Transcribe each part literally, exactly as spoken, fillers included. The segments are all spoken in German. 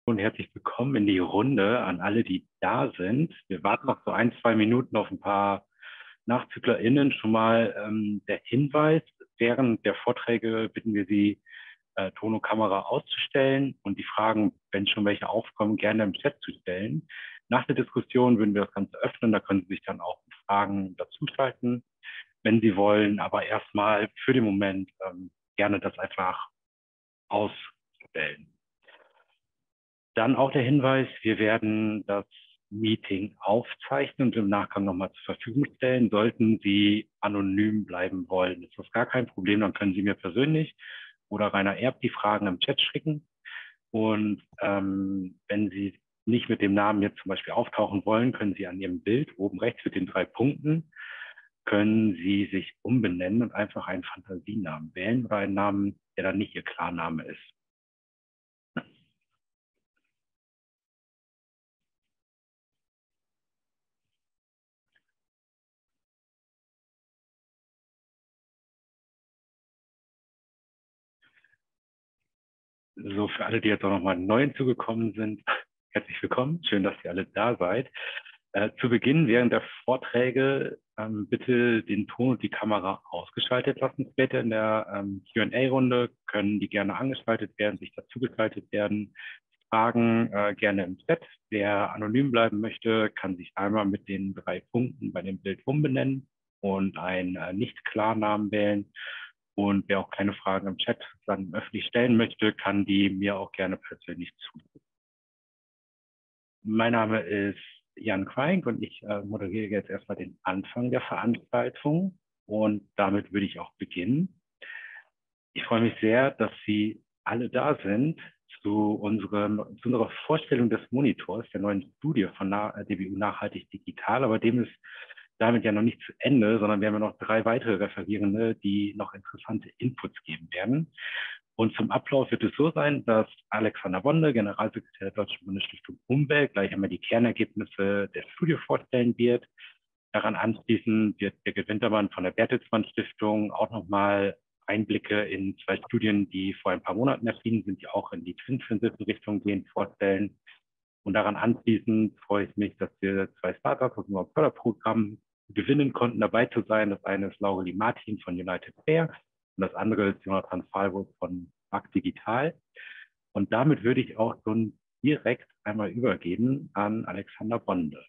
Und herzlich willkommen in die Runde an alle, die da sind. Wir warten noch so ein, zwei Minuten auf ein paar NachzüglerInnen. Schon mal ähm, der Hinweis: Während der Vorträge bitten wir Sie, äh, Ton und Kamera auszustellen und die Fragen, wenn schon welche aufkommen, gerne im Chat zu stellen. Nach der Diskussion würden wir das Ganze öffnen. Da können Sie sich dann auch mit Fragen dazuschalten, wenn Sie wollen. Aber erstmal für den Moment ähm, gerne das einfach ausstellen. Dann auch der Hinweis: Wir werden das Meeting aufzeichnen und im Nachgang nochmal zur Verfügung stellen. Sollten Sie anonym bleiben wollen, ist das gar kein Problem. Dann können Sie mir persönlich oder Rainer Erb die Fragen im Chat schicken. Und ähm, wenn Sie nicht mit dem Namen jetzt zum Beispiel auftauchen wollen, können Sie an Ihrem Bild oben rechts mit den drei Punkten, können Sie sich umbenennen und einfach einen Fantasienamen wählen oder einen Namen, der dann nicht Ihr Klarname ist. So, für alle, die jetzt auch nochmal neu hinzugekommen sind, herzlich willkommen. Schön, dass ihr alle da seid. Äh, zu Beginn während der Vorträge ähm, bitte den Ton und die Kamera ausgeschaltet lassen. Später in der ähm, Q und A-Runde können die gerne angeschaltet werden, sich dazugeschaltet werden. Fragen äh, gerne im Chat. Wer anonym bleiben möchte, kann sich einmal mit den drei Punkten bei dem Bild umbenennen und einen äh, Nicht-Klarnamen wählen. Und wer auch keine Fragen im Chat dann öffentlich stellen möchte, kann die mir auch gerne persönlich zurufen. Mein Name ist Jan Queink und ich äh, moderiere jetzt erstmal den Anfang der Veranstaltung. Und damit würde ich auch beginnen. Ich freue mich sehr, dass Sie alle da sind zu, unserem, zu unserer Vorstellung des Monitors, der neuen Studie von D B U Nachhaltig Digital. Aber dem ist damit ja noch nicht zu Ende, sondern wir haben ja noch drei weitere Referierende, die noch interessante Inputs geben werden. Und zum Ablauf wird es so sein, dass Alexander Bonde, Generalsekretär der Deutschen Bundesstiftung Umwelt, gleich einmal die Kernergebnisse der Studie vorstellen wird. Daran anschließend wird Birgit Wintermann von der Bertelsmann Stiftung auch nochmal Einblicke in zwei Studien, die vor ein paar Monaten erschienen sind, die auch in die Twin-Richtung gehen, vorstellen. Und daran anschließend freue ich mich, dass wir zwei Startups aus unserem Förderprogramm gewinnen konnten, dabei zu sein. Das eine ist Laureli Martin von United Fair und das andere ist Jonathan Fahlburg von Markt Digital. Und damit würde ich auch schon direkt einmal übergeben an Alexander Bonde.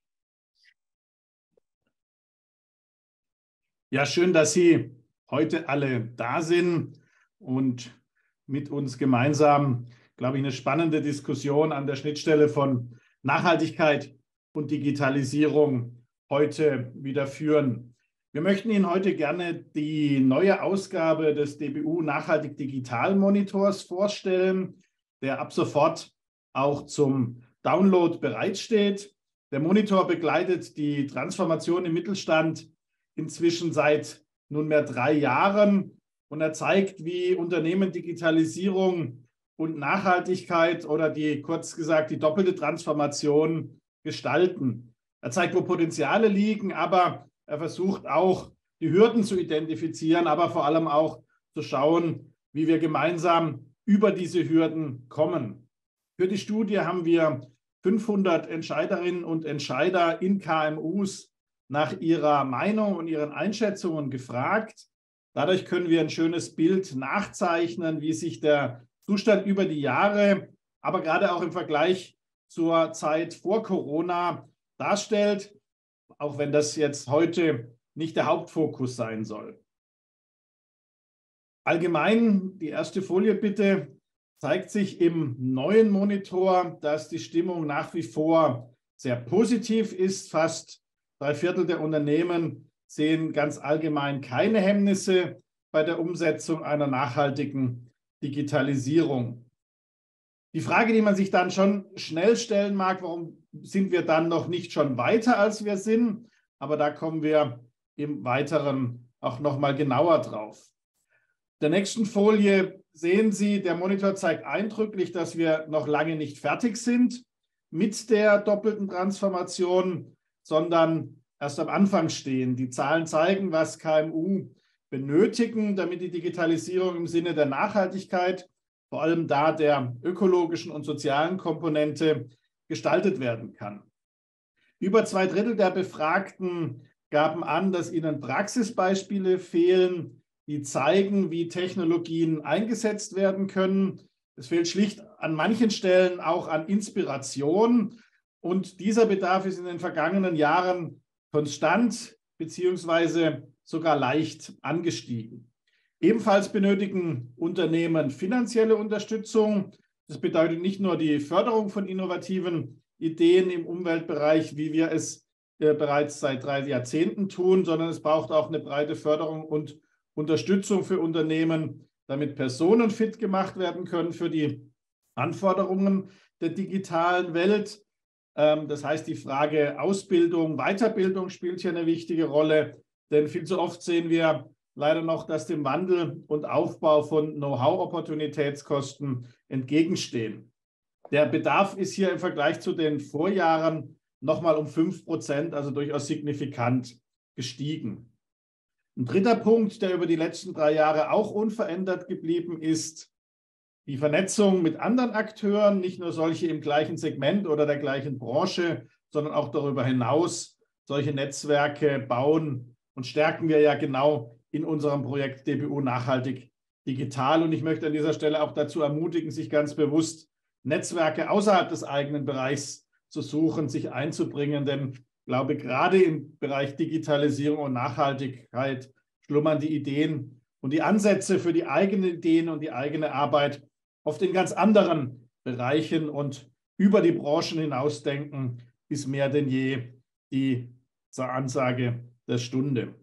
Ja, schön, dass Sie heute alle da sind und mit uns gemeinsam, glaube ich, eine spannende Diskussion an der Schnittstelle von Nachhaltigkeit und Digitalisierung heute wieder führen. Wir möchten Ihnen heute gerne die neue Ausgabe des D B U Nachhaltig Digital Monitors vorstellen, der ab sofort auch zum Download bereitsteht. Der Monitor begleitet die Transformation im Mittelstand inzwischen seit nunmehr drei Jahren und er zeigt, wie Unternehmen Digitalisierung und Nachhaltigkeit oder die, kurz gesagt, die doppelte Transformation gestalten. Er zeigt, wo Potenziale liegen, aber er versucht auch, die Hürden zu identifizieren, aber vor allem auch zu schauen, wie wir gemeinsam über diese Hürden kommen. Für die Studie haben wir fünfhundert Entscheiderinnen und Entscheider in K M Us nach ihrer Meinung und ihren Einschätzungen gefragt. Dadurch können wir ein schönes Bild nachzeichnen, wie sich der Zustand über die Jahre, aber gerade auch im Vergleich zur Zeit vor Corona darstellt, auch wenn das jetzt heute nicht der Hauptfokus sein soll. Allgemein, die erste Folie bitte, zeigt sich im neuen Monitor, dass die Stimmung nach wie vor sehr positiv ist. Fast drei Viertel der Unternehmen sehen ganz allgemein keine Hemmnisse bei der Umsetzung einer nachhaltigen Digitalisierung. Die Frage, die man sich dann schon schnell stellen mag, warum sind wir dann noch nicht schon weiter, als wir sind? Aber da kommen wir im Weiteren auch noch mal genauer drauf. Der nächsten Folie sehen Sie, der Monitor zeigt eindrücklich, dass wir noch lange nicht fertig sind mit der doppelten Transformation, sondern erst am Anfang stehen. Die Zahlen zeigen, was K M U benötigen, damit die Digitalisierung im Sinne der Nachhaltigkeit vor allem da der ökologischen und sozialen Komponente, gestaltet werden kann. Über zwei Drittel der Befragten gaben an, dass ihnen Praxisbeispiele fehlen, die zeigen, wie Technologien eingesetzt werden können. Es fehlt schlicht an manchen Stellen auch an Inspiration. Und dieser Bedarf ist in den vergangenen Jahren konstant beziehungsweise sogar leicht angestiegen. Ebenfalls benötigen Unternehmen finanzielle Unterstützung. Das bedeutet nicht nur die Förderung von innovativen Ideen im Umweltbereich, wie wir es äh, bereits seit drei Jahrzehnten tun, sondern es braucht auch eine breite Förderung und Unterstützung für Unternehmen, damit Personen fit gemacht werden können für die Anforderungen der digitalen Welt. Ähm, das heißt, die Frage Ausbildung, Weiterbildung spielt hier eine wichtige Rolle, denn viel zu oft sehen wir leider noch, dass dem Wandel und Aufbau von Know-how-Opportunitätskosten entgegenstehen. Der Bedarf ist hier im Vergleich zu den Vorjahren nochmal um fünf Prozent, also durchaus signifikant gestiegen. Ein dritter Punkt, der über die letzten drei Jahre auch unverändert geblieben ist, die Vernetzung mit anderen Akteuren, nicht nur solche im gleichen Segment oder der gleichen Branche, sondern auch darüber hinaus. Solche Netzwerke bauen und stärken wir ja genau in unserem Projekt D B U Nachhaltig Digital. Und ich möchte an dieser Stelle auch dazu ermutigen, sich ganz bewusst Netzwerke außerhalb des eigenen Bereichs zu suchen, sich einzubringen. Denn ich glaube, gerade im Bereich Digitalisierung und Nachhaltigkeit schlummern die Ideen und die Ansätze für die eigenen Ideen und die eigene Arbeit oft in ganz anderen Bereichen und über die Branchen hinausdenken, ist mehr denn je die Ansage der Stunde.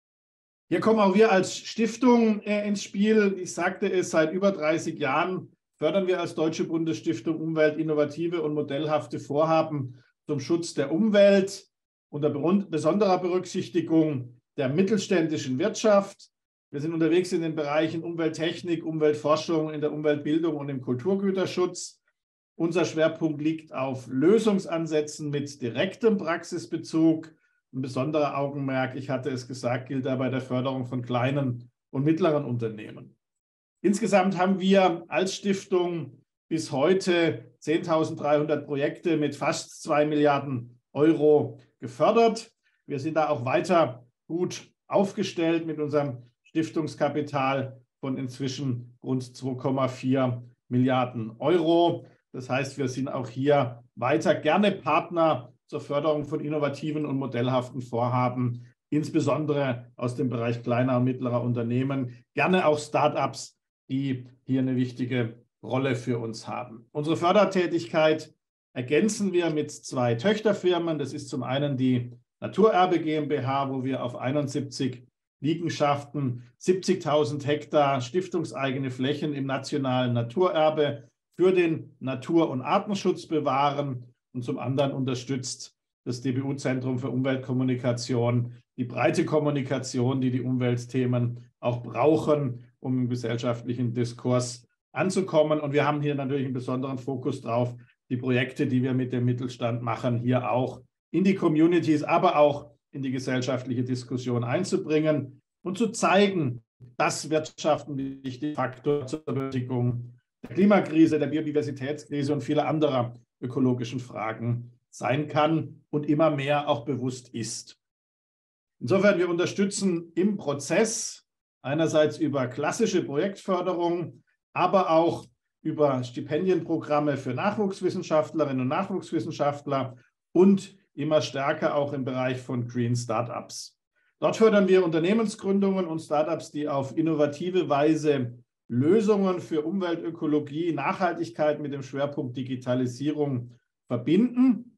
Hier kommen auch wir als Stiftung äh, ins Spiel. Ich sagte es, seit über dreißig Jahren fördern wir als Deutsche Bundesstiftung Umwelt innovative und modellhafte Vorhaben zum Schutz der Umwelt unter besonderer Berücksichtigung der mittelständischen Wirtschaft. Wir sind unterwegs in den Bereichen Umwelttechnik, Umweltforschung, in der Umweltbildung und im Kulturgüterschutz. Unser Schwerpunkt liegt auf Lösungsansätzen mit direktem Praxisbezug. Ein besonderer Augenmerk, ich hatte es gesagt, gilt dabei der Förderung von kleinen und mittleren Unternehmen. Insgesamt haben wir als Stiftung bis heute zehntausenddreihundert Projekte mit fast zwei Milliarden Euro gefördert. Wir sind da auch weiter gut aufgestellt mit unserem Stiftungskapital von inzwischen rund zwei Komma vier Milliarden Euro. Das heißt, wir sind auch hier weiter gerne Partner zur Förderung von innovativen und modellhaften Vorhaben, insbesondere aus dem Bereich kleiner und mittlerer Unternehmen, gerne auch Start-ups, die hier eine wichtige Rolle für uns haben. Unsere Fördertätigkeit ergänzen wir mit zwei Töchterfirmen. Das ist zum einen die Naturerbe GmbH, wo wir auf einundsiebzig Liegenschaften, siebzigtausend Hektar stiftungseigene Flächen im nationalen Naturerbe für den Natur- und Artenschutz bewahren. Und zum anderen unterstützt das D B U-Zentrum für Umweltkommunikation die breite Kommunikation, die die Umweltthemen auch brauchen, um im gesellschaftlichen Diskurs anzukommen. Und wir haben hier natürlich einen besonderen Fokus drauf, die Projekte, die wir mit dem Mittelstand machen, hier auch in die Communities, aber auch in die gesellschaftliche Diskussion einzubringen und zu zeigen, dass Wirtschaft ein wichtiger Faktor zur Bewältigung der Klimakrise, der Biodiversitätskrise und vieler anderer ökologischen Fragen sein kann und immer mehr auch bewusst ist. Insofern, wir unterstützen im Prozess einerseits über klassische Projektförderung, aber auch über Stipendienprogramme für Nachwuchswissenschaftlerinnen und Nachwuchswissenschaftler und immer stärker auch im Bereich von Green Startups. Dort fördern wir Unternehmensgründungen und Startups, die auf innovative Weise Lösungen für Umweltökologie, Nachhaltigkeit mit dem Schwerpunkt Digitalisierung verbinden.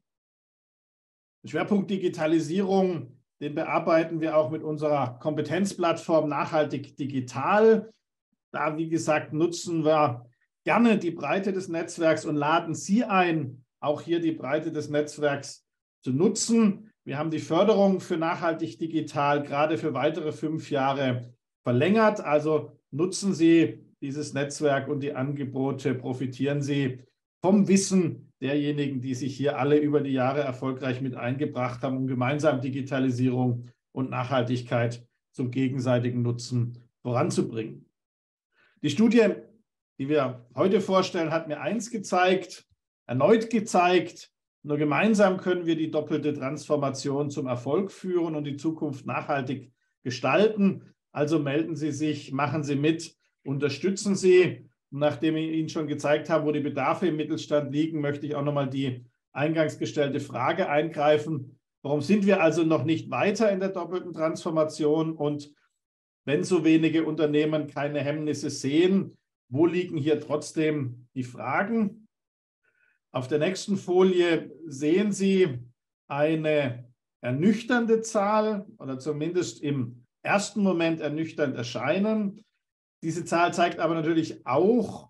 Den Schwerpunkt Digitalisierung, den bearbeiten wir auch mit unserer Kompetenzplattform Nachhaltig Digital. Da, wie gesagt, nutzen wir gerne die Breite des Netzwerks und laden Sie ein, auch hier die Breite des Netzwerks zu nutzen. Wir haben die Förderung für Nachhaltig Digital gerade für weitere fünf Jahre verlängert. Also nutzen Sie dieses Netzwerk und die Angebote, profitieren Sie vom Wissen derjenigen, die sich hier alle über die Jahre erfolgreich mit eingebracht haben, um gemeinsam Digitalisierung und Nachhaltigkeit zum gegenseitigen Nutzen voranzubringen. Die Studie die wir heute vorstellen, hat mir eins gezeigt, erneut gezeigt: Nur gemeinsam können wir die doppelte Transformation zum Erfolg führen und die Zukunft nachhaltig gestalten. Also melden Sie sich, machen Sie mit, unterstützen Sie. Und nachdem ich Ihnen schon gezeigt habe, wo die Bedarfe im Mittelstand liegen, möchte ich auch nochmal die eingangs gestellte Frage eingreifen. Warum sind wir also noch nicht weiter in der doppelten Transformation? Und wenn so wenige Unternehmen keine Hemmnisse sehen, wo liegen hier trotzdem die Fragen? Auf der nächsten Folie sehen Sie eine ernüchternde Zahl oder zumindest im ersten Moment ernüchternd erscheinen. Diese Zahl zeigt aber natürlich auch,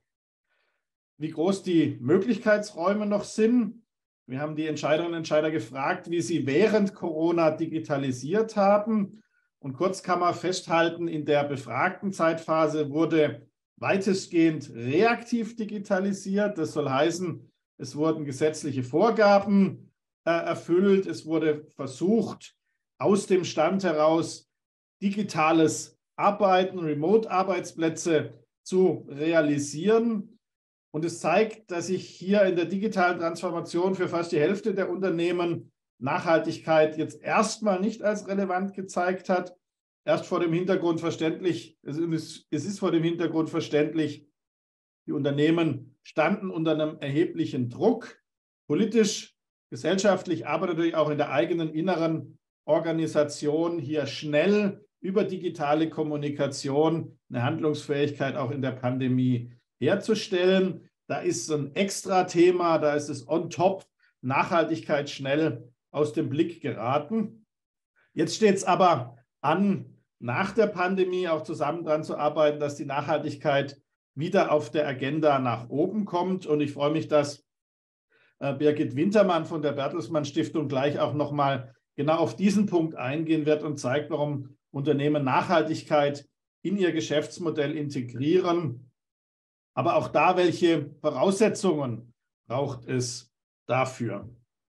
wie groß die Möglichkeitsräume noch sind. Wir haben die Entscheiderinnen und Entscheider gefragt, wie sie während Corona digitalisiert haben. Und kurz kann man festhalten, in der befragten Zeitphase wurde weitestgehend reaktiv digitalisiert. Das soll heißen, es wurden gesetzliche Vorgaben äh, erfüllt. Es wurde versucht, aus dem Stand heraus digitales Arbeiten, Remote-Arbeitsplätze zu realisieren. Und es zeigt, dass sich hier in der digitalen Transformation für fast die Hälfte der Unternehmen Nachhaltigkeit jetzt erstmal nicht als relevant gezeigt hat. Erst vor dem Hintergrund verständlich, es ist, es ist vor dem Hintergrund verständlich, die Unternehmen standen unter einem erheblichen Druck, politisch, gesellschaftlich, aber natürlich auch in der eigenen inneren Organisation, hier schnell über digitale Kommunikation eine Handlungsfähigkeit auch in der Pandemie herzustellen. Da ist ein Extra-Thema, da ist es on top, Nachhaltigkeit schnell aus dem Blick geraten. Jetzt steht es aber an, nach der Pandemie auch zusammen daran zu arbeiten, dass die Nachhaltigkeit wieder auf der Agenda nach oben kommt. Und ich freue mich, dass äh, Birgit Wintermann von der Bertelsmann Stiftung gleich auch nochmal genau auf diesen Punkt eingehen wird und zeigt, warum Unternehmen Nachhaltigkeit in ihr Geschäftsmodell integrieren. Aber auch da, welche Voraussetzungen braucht es dafür?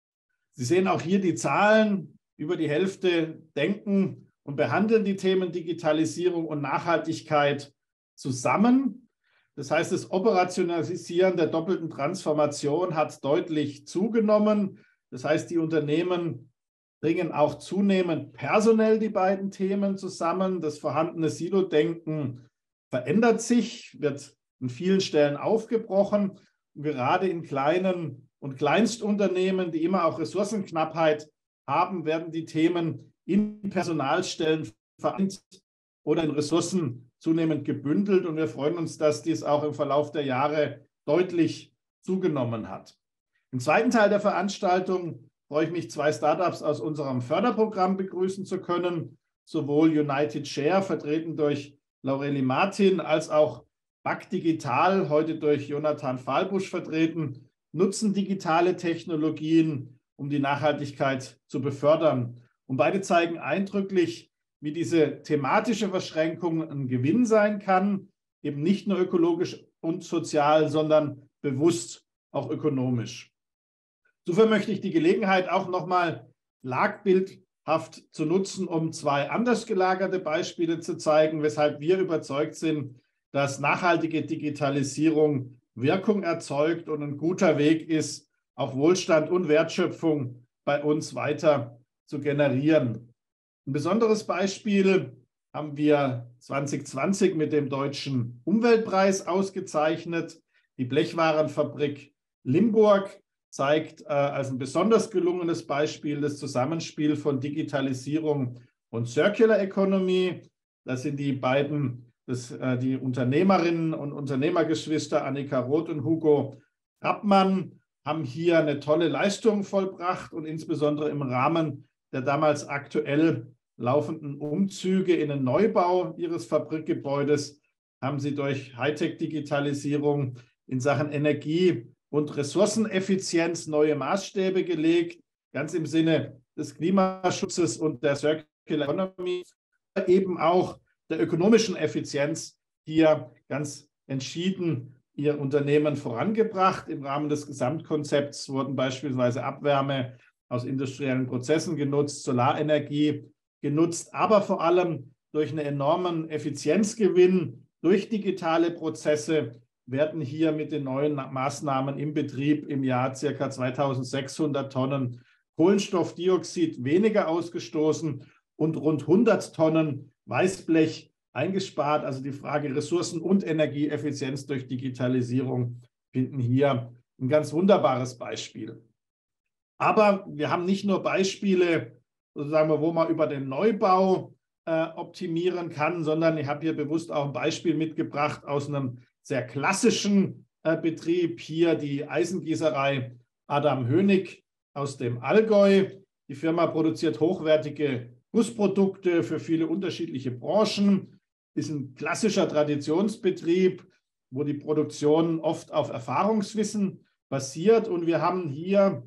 Sie sehen auch hier die Zahlen. Über die Hälfte denken und behandeln die Themen Digitalisierung und Nachhaltigkeit zusammen. Das heißt, das Operationalisieren der doppelten Transformation hat deutlich zugenommen. Das heißt, die Unternehmen bringen auch zunehmend personell die beiden Themen zusammen. Das vorhandene Silo-Denken verändert sich, wird an vielen Stellen aufgebrochen. Und gerade in kleinen und Kleinstunternehmen, die immer auch Ressourcenknappheit haben, werden die Themen in Personalstellen vereint oder in Ressourcen zunehmend gebündelt. Und wir freuen uns, dass dies auch im Verlauf der Jahre deutlich zugenommen hat. Im zweiten Teil der Veranstaltung freue ich mich, zwei Startups aus unserem Förderprogramm begrüßen zu können. Sowohl United Share, vertreten durch Laureli Martin, als auch Back Digital, heute durch Jonathan Fahlbusch vertreten, nutzen digitale Technologien, um die Nachhaltigkeit zu befördern. Und beide zeigen eindrücklich, wie diese thematische Verschränkung ein Gewinn sein kann, eben nicht nur ökologisch und sozial, sondern bewusst auch ökonomisch. Insofern möchte ich die Gelegenheit auch nochmal schlagbildhaft zu nutzen, um zwei anders gelagerte Beispiele zu zeigen, weshalb wir überzeugt sind, dass nachhaltige Digitalisierung Wirkung erzeugt und ein guter Weg ist, auch Wohlstand und Wertschöpfung bei uns weiter zu generieren. Ein besonderes Beispiel haben wir zwanzig zwanzig mit dem Deutschen Umweltpreis ausgezeichnet. Die Blechwarenfabrik Limburg zeigt äh, als ein besonders gelungenes Beispiel das Zusammenspiel von Digitalisierung und Circular Economy. Das sind die beiden, das, äh, die Unternehmerinnen und Unternehmergeschwister Annika Roth und Hugo Rappmann haben hier eine tolle Leistung vollbracht und insbesondere im Rahmen der damals aktuell laufenden Umzüge in den Neubau ihres Fabrikgebäudes haben sie durch Hightech-Digitalisierung in Sachen Energie- und Ressourceneffizienz neue Maßstäbe gelegt, ganz im Sinne des Klimaschutzes und der Circular Economy, eben auch der ökonomischen Effizienz hier ganz entschieden ihr Unternehmen vorangebracht. Im Rahmen des Gesamtkonzepts wurden beispielsweise Abwärme aus industriellen Prozessen genutzt, Solarenergie genutzt, aber vor allem durch einen enormen Effizienzgewinn, durch digitale Prozesse werden hier mit den neuen Maßnahmen im Betrieb im Jahr ca. zweitausendsechshundert Tonnen Kohlenstoffdioxid weniger ausgestoßen und rund hundert Tonnen Weißblech eingespart. Also die Frage Ressourcen- und Energieeffizienz durch Digitalisierung finden hier ein ganz wunderbares Beispiel. Aber wir haben nicht nur Beispiele, sozusagen, wo man über den Neubau äh, optimieren kann, sondern ich habe hier bewusst auch ein Beispiel mitgebracht aus einem sehr klassischen äh, Betrieb. Hier die Eisengießerei Adam Hönig aus dem Allgäu. Die Firma produziert hochwertige Gussprodukte für viele unterschiedliche Branchen. Ist ein klassischer Traditionsbetrieb, wo die Produktion oft auf Erfahrungswissen basiert. Und wir haben hier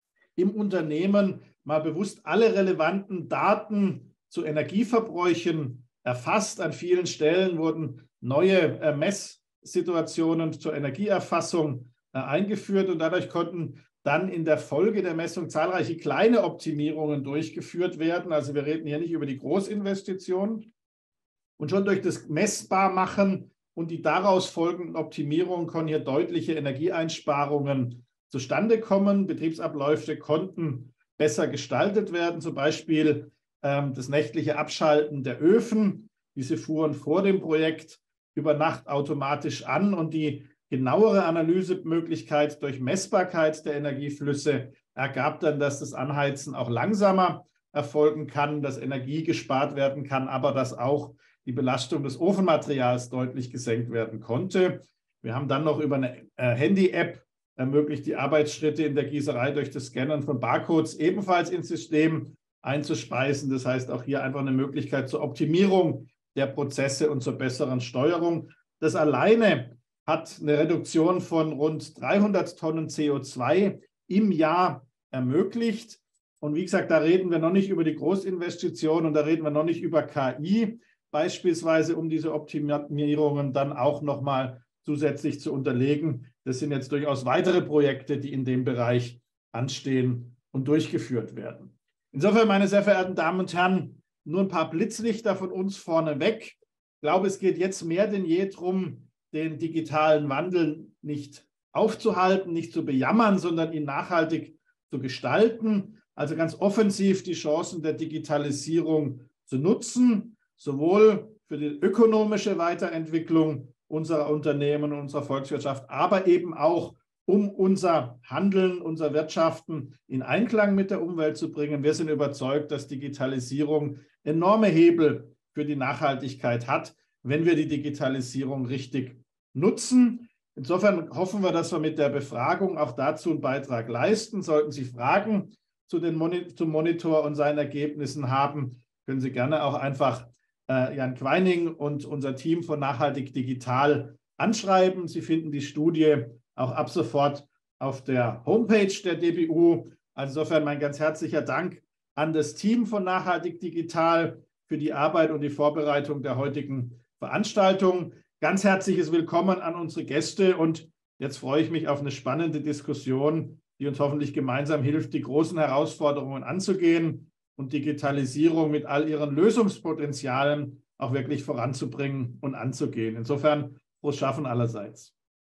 im Unternehmen mal bewusst alle relevanten Daten zu Energieverbräuchen erfasst. An vielen Stellen wurden neue äh, Messsituationen zur Energieerfassung äh, eingeführt und dadurch konnten dann in der Folge der Messung zahlreiche kleine Optimierungen durchgeführt werden. Also wir reden hier nicht über die Großinvestitionen. Und schon durch das Messbarmachen und die daraus folgenden Optimierungen konnten hier deutliche Energieeinsparungen zustande kommen. Betriebsabläufe konnten besser gestaltet werden, zum Beispiel ähm, das nächtliche Abschalten der Öfen. Diese fuhren vor dem Projekt über Nacht automatisch an und die genauere Analysemöglichkeit durch Messbarkeit der Energieflüsse ergab dann, dass das Anheizen auch langsamer erfolgen kann, dass Energie gespart werden kann, aber dass auch die Belastung des Ofenmaterials deutlich gesenkt werden konnte. Wir haben dann noch über eine äh, Handy-App ermöglicht, die Arbeitsschritte in der Gießerei durch das Scannen von Barcodes ebenfalls ins System einzuspeisen. Das heißt auch hier einfach eine Möglichkeit zur Optimierung der Prozesse und zur besseren Steuerung. Das alleine hat eine Reduktion von rund dreihundert Tonnen C O zwei im Jahr ermöglicht. Und wie gesagt, da reden wir noch nicht über die Großinvestitionen und da reden wir noch nicht über K I, beispielsweise um diese Optimierungen dann auch nochmal zusätzlich zu unterlegen. Das sind jetzt durchaus weitere Projekte, die in dem Bereich anstehen und durchgeführt werden. Insofern, meine sehr verehrten Damen und Herren, nur ein paar Blitzlichter von uns vorneweg. Ich glaube, es geht jetzt mehr denn je darum, den digitalen Wandel nicht aufzuhalten, nicht zu bejammern, sondern ihn nachhaltig zu gestalten. Also ganz offensiv die Chancen der Digitalisierung zu nutzen, sowohl für die ökonomische Weiterentwicklung unserer Unternehmen und unserer Volkswirtschaft, aber eben auch, um unser Handeln, unser Wirtschaften in Einklang mit der Umwelt zu bringen. Wir sind überzeugt, dass Digitalisierung enorme Hebel für die Nachhaltigkeit hat, wenn wir die Digitalisierung richtig nutzen. Insofern hoffen wir, dass wir mit der Befragung auch dazu einen Beitrag leisten. Sollten Sie Fragen zu den Mon- zum Monitor und seinen Ergebnissen haben, können Sie gerne auch einfach äh, Jan Queining und unser Team von Nachhaltig Digital anschreiben. Sie finden die Studie auch ab sofort auf der Homepage der D B U. Also insofern mein ganz herzlicher Dank an das Team von Nachhaltig Digital für die Arbeit und die Vorbereitung der heutigen Veranstaltung. Ganz herzliches Willkommen an unsere Gäste und jetzt freue ich mich auf eine spannende Diskussion, die uns hoffentlich gemeinsam hilft, die großen Herausforderungen anzugehen und Digitalisierung mit all ihren Lösungspotenzialen auch wirklich voranzubringen und anzugehen. Insofern frohes Schaffen allerseits.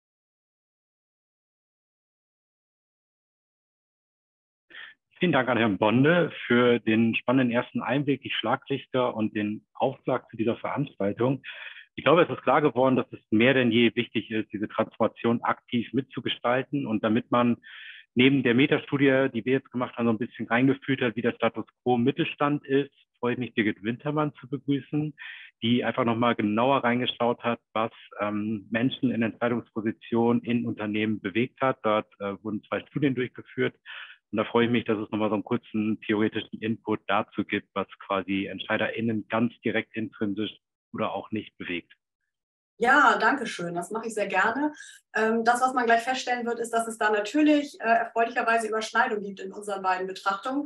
Vielen Dank an Herrn Bonde für den spannenden ersten Einblick, die Schlaglichter und den Aufschlag zu dieser Veranstaltung. Ich glaube, es ist klar geworden, dass es mehr denn je wichtig ist, diese Transformation aktiv mitzugestalten. Und damit man neben der Metastudie, die wir jetzt gemacht haben, so ein bisschen reingeführt hat, wie der Status quo im Mittelstand ist, freue ich mich, Birgit Wintermann zu begrüßen, die einfach nochmal genauer reingeschaut hat, was ähm, Menschen in Entscheidungspositionen in Unternehmen bewegt hat. Dort äh, wurden zwei Studien durchgeführt. Und da freue ich mich, dass es nochmal so einen kurzen theoretischen Input dazu gibt, was quasi EntscheiderInnen ganz direkt intrinsisch oder auch nicht bewegt. Ja, danke schön. Das mache ich sehr gerne. Das, was man gleich feststellen wird, ist, dass es da natürlich erfreulicherweise Überschneidungen gibt in unseren beiden Betrachtungen.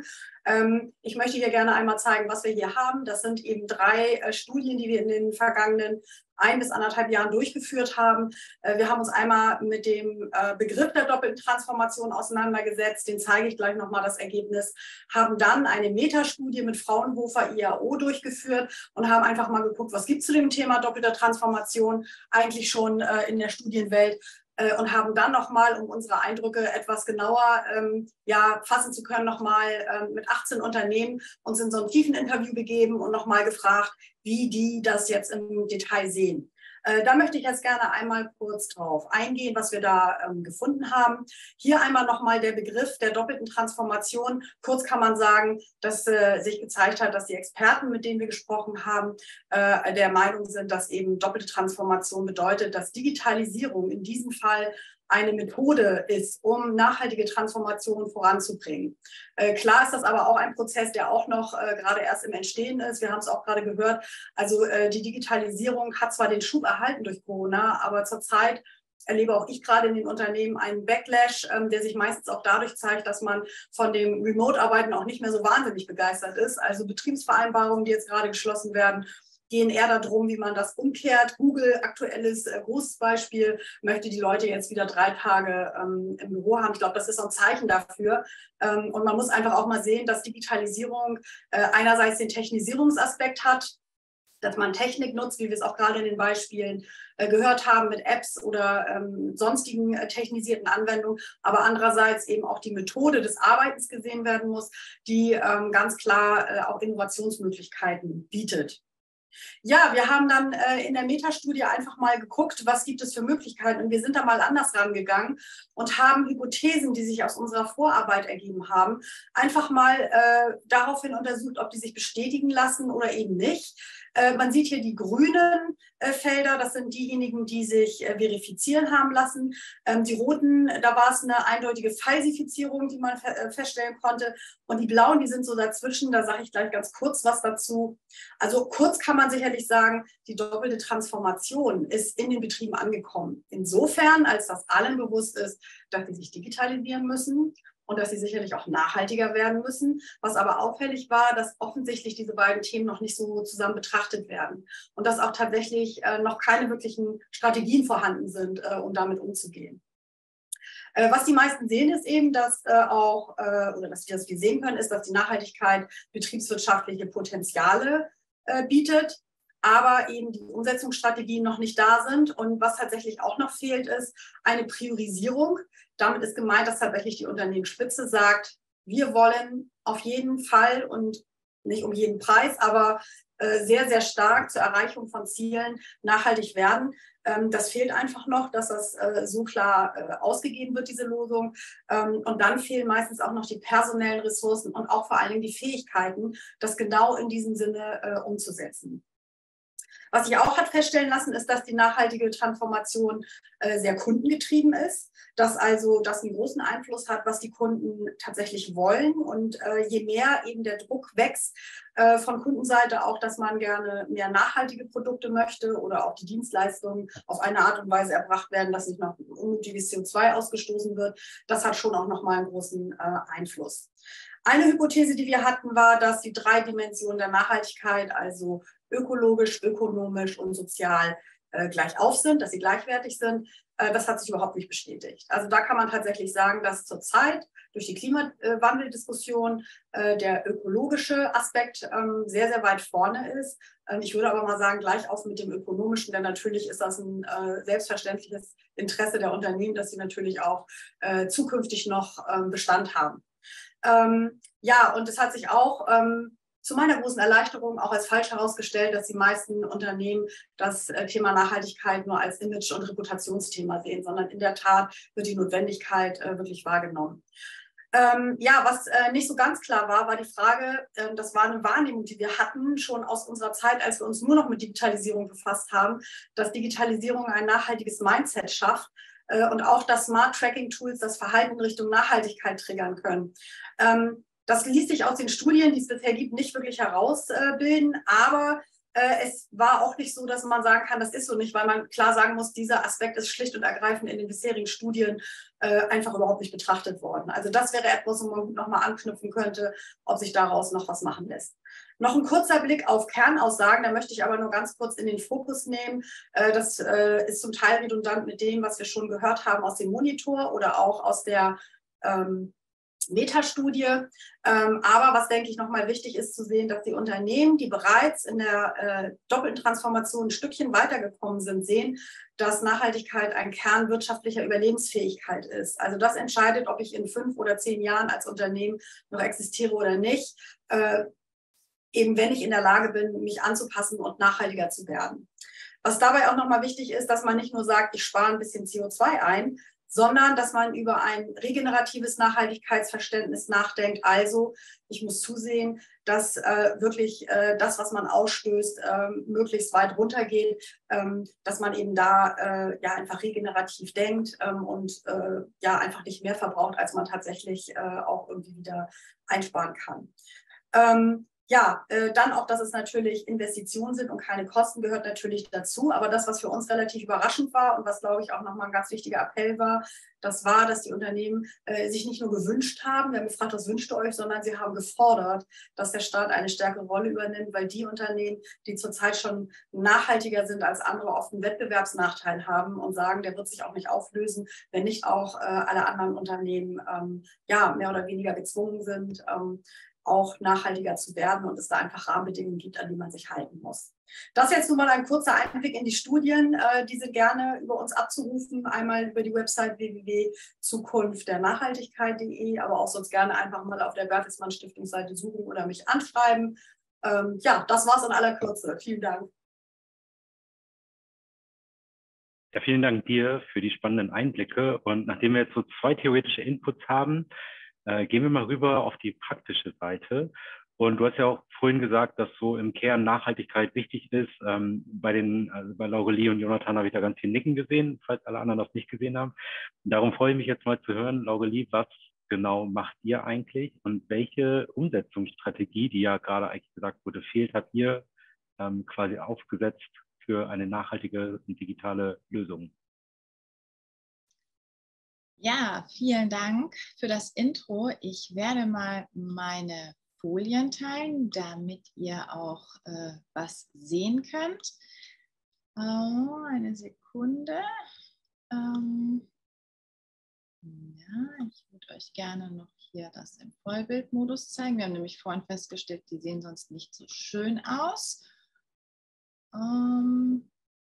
Ähm, ich möchte hier gerne einmal zeigen, was wir hier haben. Das sind eben drei äh, Studien, die wir in den vergangenen ein bis anderthalb Jahren durchgeführt haben. Äh, wir haben uns einmal mit dem äh, Begriff der doppelten Transformation auseinandergesetzt. Den zeige ich gleich nochmal das Ergebnis. Haben dann eine Metastudie mit Fraunhofer I A O durchgeführt und haben einfach mal geguckt, was gibt es zu dem Thema doppelter Transformation eigentlich schon äh, in der Studienwelt. Und haben dann nochmal, um unsere Eindrücke etwas genauer ähm, ja, fassen zu können, nochmal ähm, mit achtzehn Unternehmen uns in so ein Tiefeninterview begeben und nochmal gefragt, wie die das jetzt im Detail sehen. Äh, da möchte ich jetzt gerne einmal kurz drauf eingehen, was wir da ähm, gefunden haben. Hier einmal nochmal der Begriff der doppelten Transformation. Kurz kann man sagen, dass äh, sich gezeigt hat, dass die Experten, mit denen wir gesprochen haben, äh, der Meinung sind, dass eben doppelte Transformation bedeutet, dass Digitalisierung in diesem Fall eine Methode ist, um nachhaltige Transformation voranzubringen. Äh, klar ist das aber auch ein Prozess, der auch noch äh, gerade erst im Entstehen ist. Wir haben es auch gerade gehört. Also äh, die Digitalisierung hat zwar den Schub erhalten durch Corona, aber zurzeit erlebe auch ich gerade in den Unternehmen einen Backlash, ähm, der sich meistens auch dadurch zeigt, dass man von dem Remote-Arbeiten auch nicht mehr so wahnsinnig begeistert ist. Also Betriebsvereinbarungen, die jetzt gerade geschlossen werden, gehen eher darum, wie man das umkehrt. Google, aktuelles äh, großes Beispiel, möchte die Leute jetzt wieder drei Tage ähm, im Büro haben. Ich glaube, das ist so ein Zeichen dafür. Ähm, und man muss einfach auch mal sehen, dass Digitalisierung äh, einerseits den Technisierungsaspekt hat, dass man Technik nutzt, wie wir es auch gerade in den Beispielen äh, gehört haben, mit Apps oder ähm, sonstigen äh, technisierten Anwendungen, aber andererseits eben auch die Methode des Arbeitens gesehen werden muss, die ähm, ganz klar äh, auch Innovationsmöglichkeiten bietet. Ja, wir haben dann äh, in der Metastudie einfach mal geguckt, was gibt es für Möglichkeiten. Und wir sind da mal anders rangegangen und haben Hypothesen, die sich aus unserer Vorarbeit ergeben haben, einfach mal äh, daraufhin untersucht, ob die sich bestätigen lassen oder eben nicht. Äh, man sieht hier die grünen äh, Felder, das sind diejenigen, die sich äh, verifizieren haben lassen. Ähm, die roten, da war es eine eindeutige Falsifizierung, die man fe äh, feststellen konnte. Und die blauen, die sind so dazwischen, da sage ich gleich ganz kurz was dazu. Also kurz kann man sicherlich sagen, die doppelte Transformation ist in den Betrieben angekommen. Insofern, als das allen bewusst ist, dass sie sich digitalisieren müssen und dass sie sicherlich auch nachhaltiger werden müssen. Was aber auffällig war, dass offensichtlich diese beiden Themen noch nicht so zusammen betrachtet werden und dass auch tatsächlich äh, noch keine wirklichen Strategien vorhanden sind, äh, um damit umzugehen. Äh, was die meisten sehen, ist eben, dass äh, auch, äh, oder dass wir das wir sehen können, ist, dass die Nachhaltigkeit betriebswirtschaftliche Potenziale äh, bietet, aber eben die Umsetzungsstrategien noch nicht da sind. Und was tatsächlich auch noch fehlt, ist eine Priorisierung. Damit ist gemeint, dass tatsächlich die Unternehmensspitze sagt, wir wollen auf jeden Fall und nicht um jeden Preis, aber äh, sehr, sehr stark zur Erreichung von Zielen nachhaltig werden. Ähm, das fehlt einfach noch, dass das äh, so klar äh, ausgegeben wird, diese Losung. Ähm, und dann fehlen meistens auch noch die personellen Ressourcen und auch vor allen Dingen die Fähigkeiten, das genau in diesem Sinne äh, umzusetzen. Was sich auch hat feststellen lassen, ist, dass die nachhaltige Transformation äh, sehr kundengetrieben ist, dass also das einen großen Einfluss hat, was die Kunden tatsächlich wollen. Und äh, je mehr eben der Druck wächst äh, von Kundenseite auch, dass man gerne mehr nachhaltige Produkte möchte oder auch die Dienstleistungen auf eine Art und Weise erbracht werden, dass nicht noch unnötiges C O zwei ausgestoßen wird, das hat schon auch nochmal einen großen äh, Einfluss. Eine Hypothese, die wir hatten, war, dass die drei Dimensionen der Nachhaltigkeit, also ökologisch, ökonomisch und sozial, äh, gleich auf sind, dass sie gleichwertig sind. Äh, das hat sich überhaupt nicht bestätigt. Also da kann man tatsächlich sagen, dass zurzeit durch die Klimawandeldiskussion äh, der ökologische Aspekt ähm, sehr, sehr weit vorne ist. Ähm, ich würde aber mal sagen, gleich auf mit dem ökonomischen, denn natürlich ist das ein äh, selbstverständliches Interesse der Unternehmen, dass sie natürlich auch äh, zukünftig noch ähm, Bestand haben. Ähm, ja, und es hat sich auch ähm, zu meiner großen Erleichterung auch als falsch herausgestellt, dass die meisten Unternehmen das äh, Thema Nachhaltigkeit nur als Image- und Reputationsthema sehen, sondern in der Tat wird die Notwendigkeit äh, wirklich wahrgenommen. Ähm, ja, was äh, nicht so ganz klar war, war die Frage, äh, das war eine Wahrnehmung, die wir hatten, schon aus unserer Zeit, als wir uns nur noch mit Digitalisierung befasst haben, dass Digitalisierung ein nachhaltiges Mindset schafft. Und auch, dass Smart-Tracking-Tools das Verhalten in Richtung Nachhaltigkeit triggern können. Das ließ sich aus den Studien, die es bisher gibt, nicht wirklich herausbilden, aber Es war auch nicht so, dass man sagen kann, das ist so nicht, weil man klar sagen muss, dieser Aspekt ist schlicht und ergreifend in den bisherigen Studien einfach überhaupt nicht betrachtet worden. Also das wäre etwas, wo man nochmal anknüpfen könnte, ob sich daraus noch was machen lässt. Noch ein kurzer Blick auf Kernaussagen, da möchte ich aber nur ganz kurz in den Fokus nehmen. Das ist zum Teil redundant mit dem, was wir schon gehört haben aus dem Monitor oder auch aus der ähm, Metastudie. Ähm, aber was, denke ich, nochmal wichtig ist zu sehen, dass die Unternehmen, die bereits in der äh, doppelten Transformation ein Stückchen weitergekommen sind, sehen, dass Nachhaltigkeit ein Kern wirtschaftlicher Überlebensfähigkeit ist. Also das entscheidet, ob ich in fünf oder zehn Jahren als Unternehmen noch existiere oder nicht, äh, eben wenn ich in der Lage bin, mich anzupassen und nachhaltiger zu werden. Was dabei auch nochmal wichtig ist, dass man nicht nur sagt, ich spare ein bisschen C O zwei ein, sondern dass man über ein regeneratives Nachhaltigkeitsverständnis nachdenkt. Also ich muss zusehen, dass äh, wirklich äh, das, was man ausstößt, äh, möglichst weit runtergeht, ähm, dass man eben da äh, ja einfach regenerativ denkt ähm, und äh, ja einfach nicht mehr verbraucht, als man tatsächlich äh, auch irgendwie wieder einsparen kann. Ähm, Ja, äh, dann auch, dass es natürlich Investitionen sind und keine Kosten, gehört natürlich dazu. Aber das, was für uns relativ überraschend war und was, glaube ich, auch nochmal ein ganz wichtiger Appell war, das war, dass die Unternehmen äh, sich nicht nur gewünscht haben, wir haben gefragt, was wünscht ihr euch, sondern sie haben gefordert, dass der Staat eine stärkere Rolle übernimmt, weil die Unternehmen, die zurzeit schon nachhaltiger sind als andere, oft einen Wettbewerbsnachteil haben und sagen, der wird sich auch nicht auflösen, wenn nicht auch äh, alle anderen Unternehmen ähm, ja, mehr oder weniger gezwungen sind, ähm, auch nachhaltiger zu werden und es da einfach Rahmenbedingungen gibt, an die man sich halten muss. Das jetzt nun mal ein kurzer Einblick in die Studien. Äh, die sind gerne über uns abzurufen, einmal über die Website w w w punkt zukunft der Nachhaltigkeit punkt de, aber auch sonst gerne einfach mal auf der Bertelsmann Stiftungsseite suchen oder mich anschreiben. Ähm, ja, das war's in aller Kürze. Vielen Dank. Ja, vielen Dank dir für die spannenden Einblicke. Und nachdem wir jetzt so zwei theoretische Inputs haben, Äh, gehen wir mal rüber auf die praktische Seite. Und du hast ja auch vorhin gesagt, dass so im Kern Nachhaltigkeit wichtig ist. Ähm, bei den, also bei Laurelie und Jonathan habe ich da ganz viel Nicken gesehen, falls alle anderen das nicht gesehen haben. Und darum freue ich mich jetzt mal zu hören, Laurelie, was genau macht ihr eigentlich und welche Umsetzungsstrategie, die ja gerade eigentlich gesagt wurde, fehlt, habt ihr ähm, quasi aufgesetzt für eine nachhaltige und digitale Lösung? Ja, vielen Dank für das Intro. Ich werde mal meine Folien teilen, damit ihr auch äh, was sehen könnt. Oh, eine Sekunde. Ähm, ja, ich würde euch gerne noch hier das im Vollbildmodus zeigen. Wir haben nämlich vorhin festgestellt, die sehen sonst nicht so schön aus. Ähm,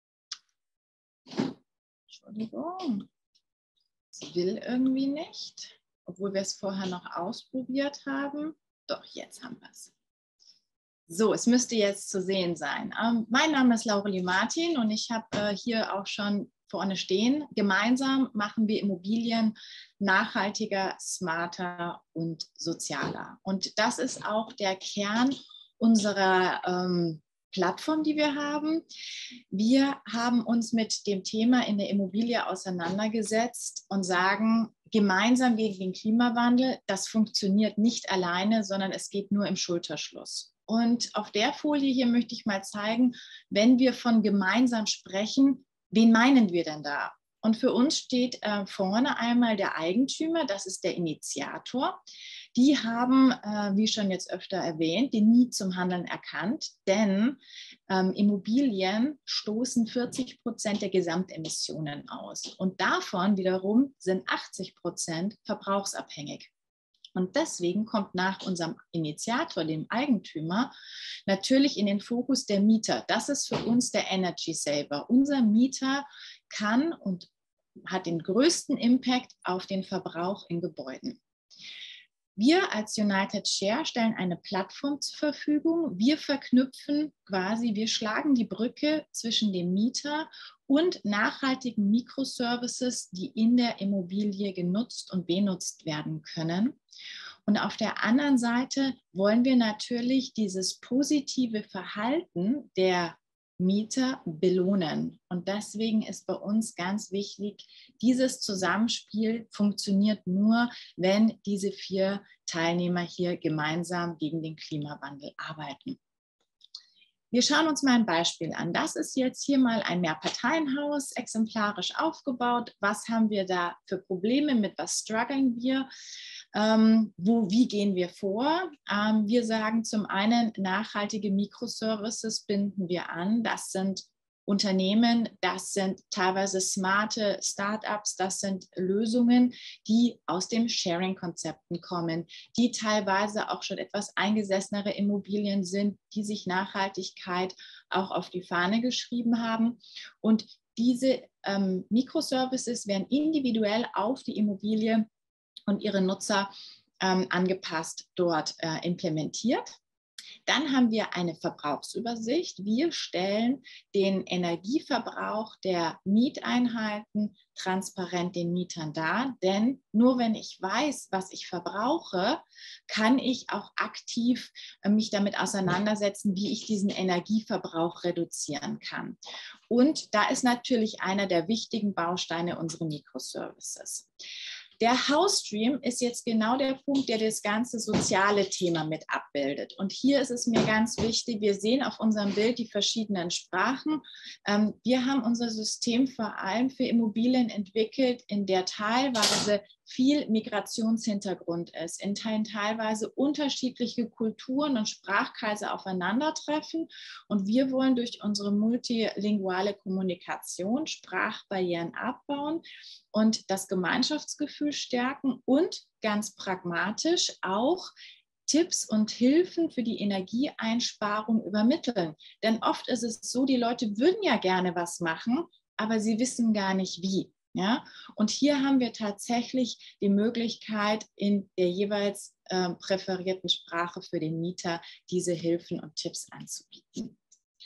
Entschuldigung. Will irgendwie nicht, obwohl wir es vorher noch ausprobiert haben. Doch, jetzt haben wir es. So, es müsste jetzt zu sehen sein. Ähm, mein Name ist Laurelie Martin und ich habe äh, hier auch schon vorne stehen. Gemeinsam machen wir Immobilien nachhaltiger, smarter und sozialer. Und das ist auch der Kern unserer ähm, Plattform, die wir haben. Wir haben uns mit dem Thema in der Immobilie auseinandergesetzt und sagen, gemeinsam gegen den Klimawandel, das funktioniert nicht alleine, sondern es geht nur im Schulterschluss. Und auf der Folie hier möchte ich mal zeigen, wenn wir von gemeinsam sprechen, wen meinen wir denn da? Und für uns steht äh, vorne einmal der Eigentümer, das ist der Initiator. Die haben, äh, wie schon jetzt öfter erwähnt, den Need zum Handeln erkannt, denn ähm, Immobilien stoßen vierzig Prozent der Gesamtemissionen aus. Und davon wiederum sind achtzig Prozent verbrauchsabhängig. Und deswegen kommt nach unserem Initiator, dem Eigentümer, natürlich in den Fokus der Mieter. Das ist für uns der Energy Saver. Unser Mieter kann und hat den größten Impact auf den Verbrauch in Gebäuden. Wir als United Share stellen eine Plattform zur Verfügung. Wir verknüpfen quasi, wir schlagen die Brücke zwischen dem Mieter und nachhaltigen Microservices, die in der Immobilie genutzt und benutzt werden können. Und auf der anderen Seite wollen wir natürlich dieses positive Verhalten der Mieter belohnen. Und deswegen ist bei uns ganz wichtig, dieses Zusammenspiel funktioniert nur, wenn diese vier Teilnehmer hier gemeinsam gegen den Klimawandel arbeiten. Wir schauen uns mal ein Beispiel an. Das ist jetzt hier mal ein Mehrparteienhaus, exemplarisch aufgebaut. Was haben wir da für Probleme, mit was strugglen wir? Ähm, wo, wie gehen wir vor? Ähm, wir sagen zum einen, nachhaltige Microservices binden wir an. Das sind Unternehmen, das sind teilweise smarte Startups, das sind Lösungen, die aus den Sharing-Konzepten kommen, die teilweise auch schon etwas eingesessenere Immobilien sind, die sich Nachhaltigkeit auch auf die Fahne geschrieben haben. Und diese ähm, Microservices werden individuell auf die Immobilie und ihre Nutzer ähm, angepasst dort äh, implementiert. Dann haben wir eine Verbrauchsübersicht. Wir stellen den Energieverbrauch der Mieteinheiten transparent den Mietern dar, denn nur wenn ich weiß, was ich verbrauche, kann ich auch aktiv mich damit auseinandersetzen, wie ich diesen Energieverbrauch reduzieren kann. Und da ist natürlich einer der wichtigen Bausteine unsere Microservices. Der House-Stream ist jetzt genau der Punkt, der das ganze soziale Thema mit abbildet. Und hier ist es mir ganz wichtig, wir sehen auf unserem Bild die verschiedenen Sprachen. Wir haben unser System vor allem für Immobilien entwickelt, in der teilweise viel Migrationshintergrund ist, in Teilen teilweise unterschiedliche Kulturen und Sprachkreise aufeinandertreffen. Und wir wollen durch unsere multilinguale Kommunikation Sprachbarrieren abbauen und das Gemeinschaftsgefühl stärken und ganz pragmatisch auch Tipps und Hilfen für die Energieeinsparung übermitteln. Denn oft ist es so, die Leute würden ja gerne was machen, aber sie wissen gar nicht wie. Ja? Und hier haben wir tatsächlich die Möglichkeit, in der jeweils äh, präferierten Sprache für den Mieter diese Hilfen und Tipps anzubieten.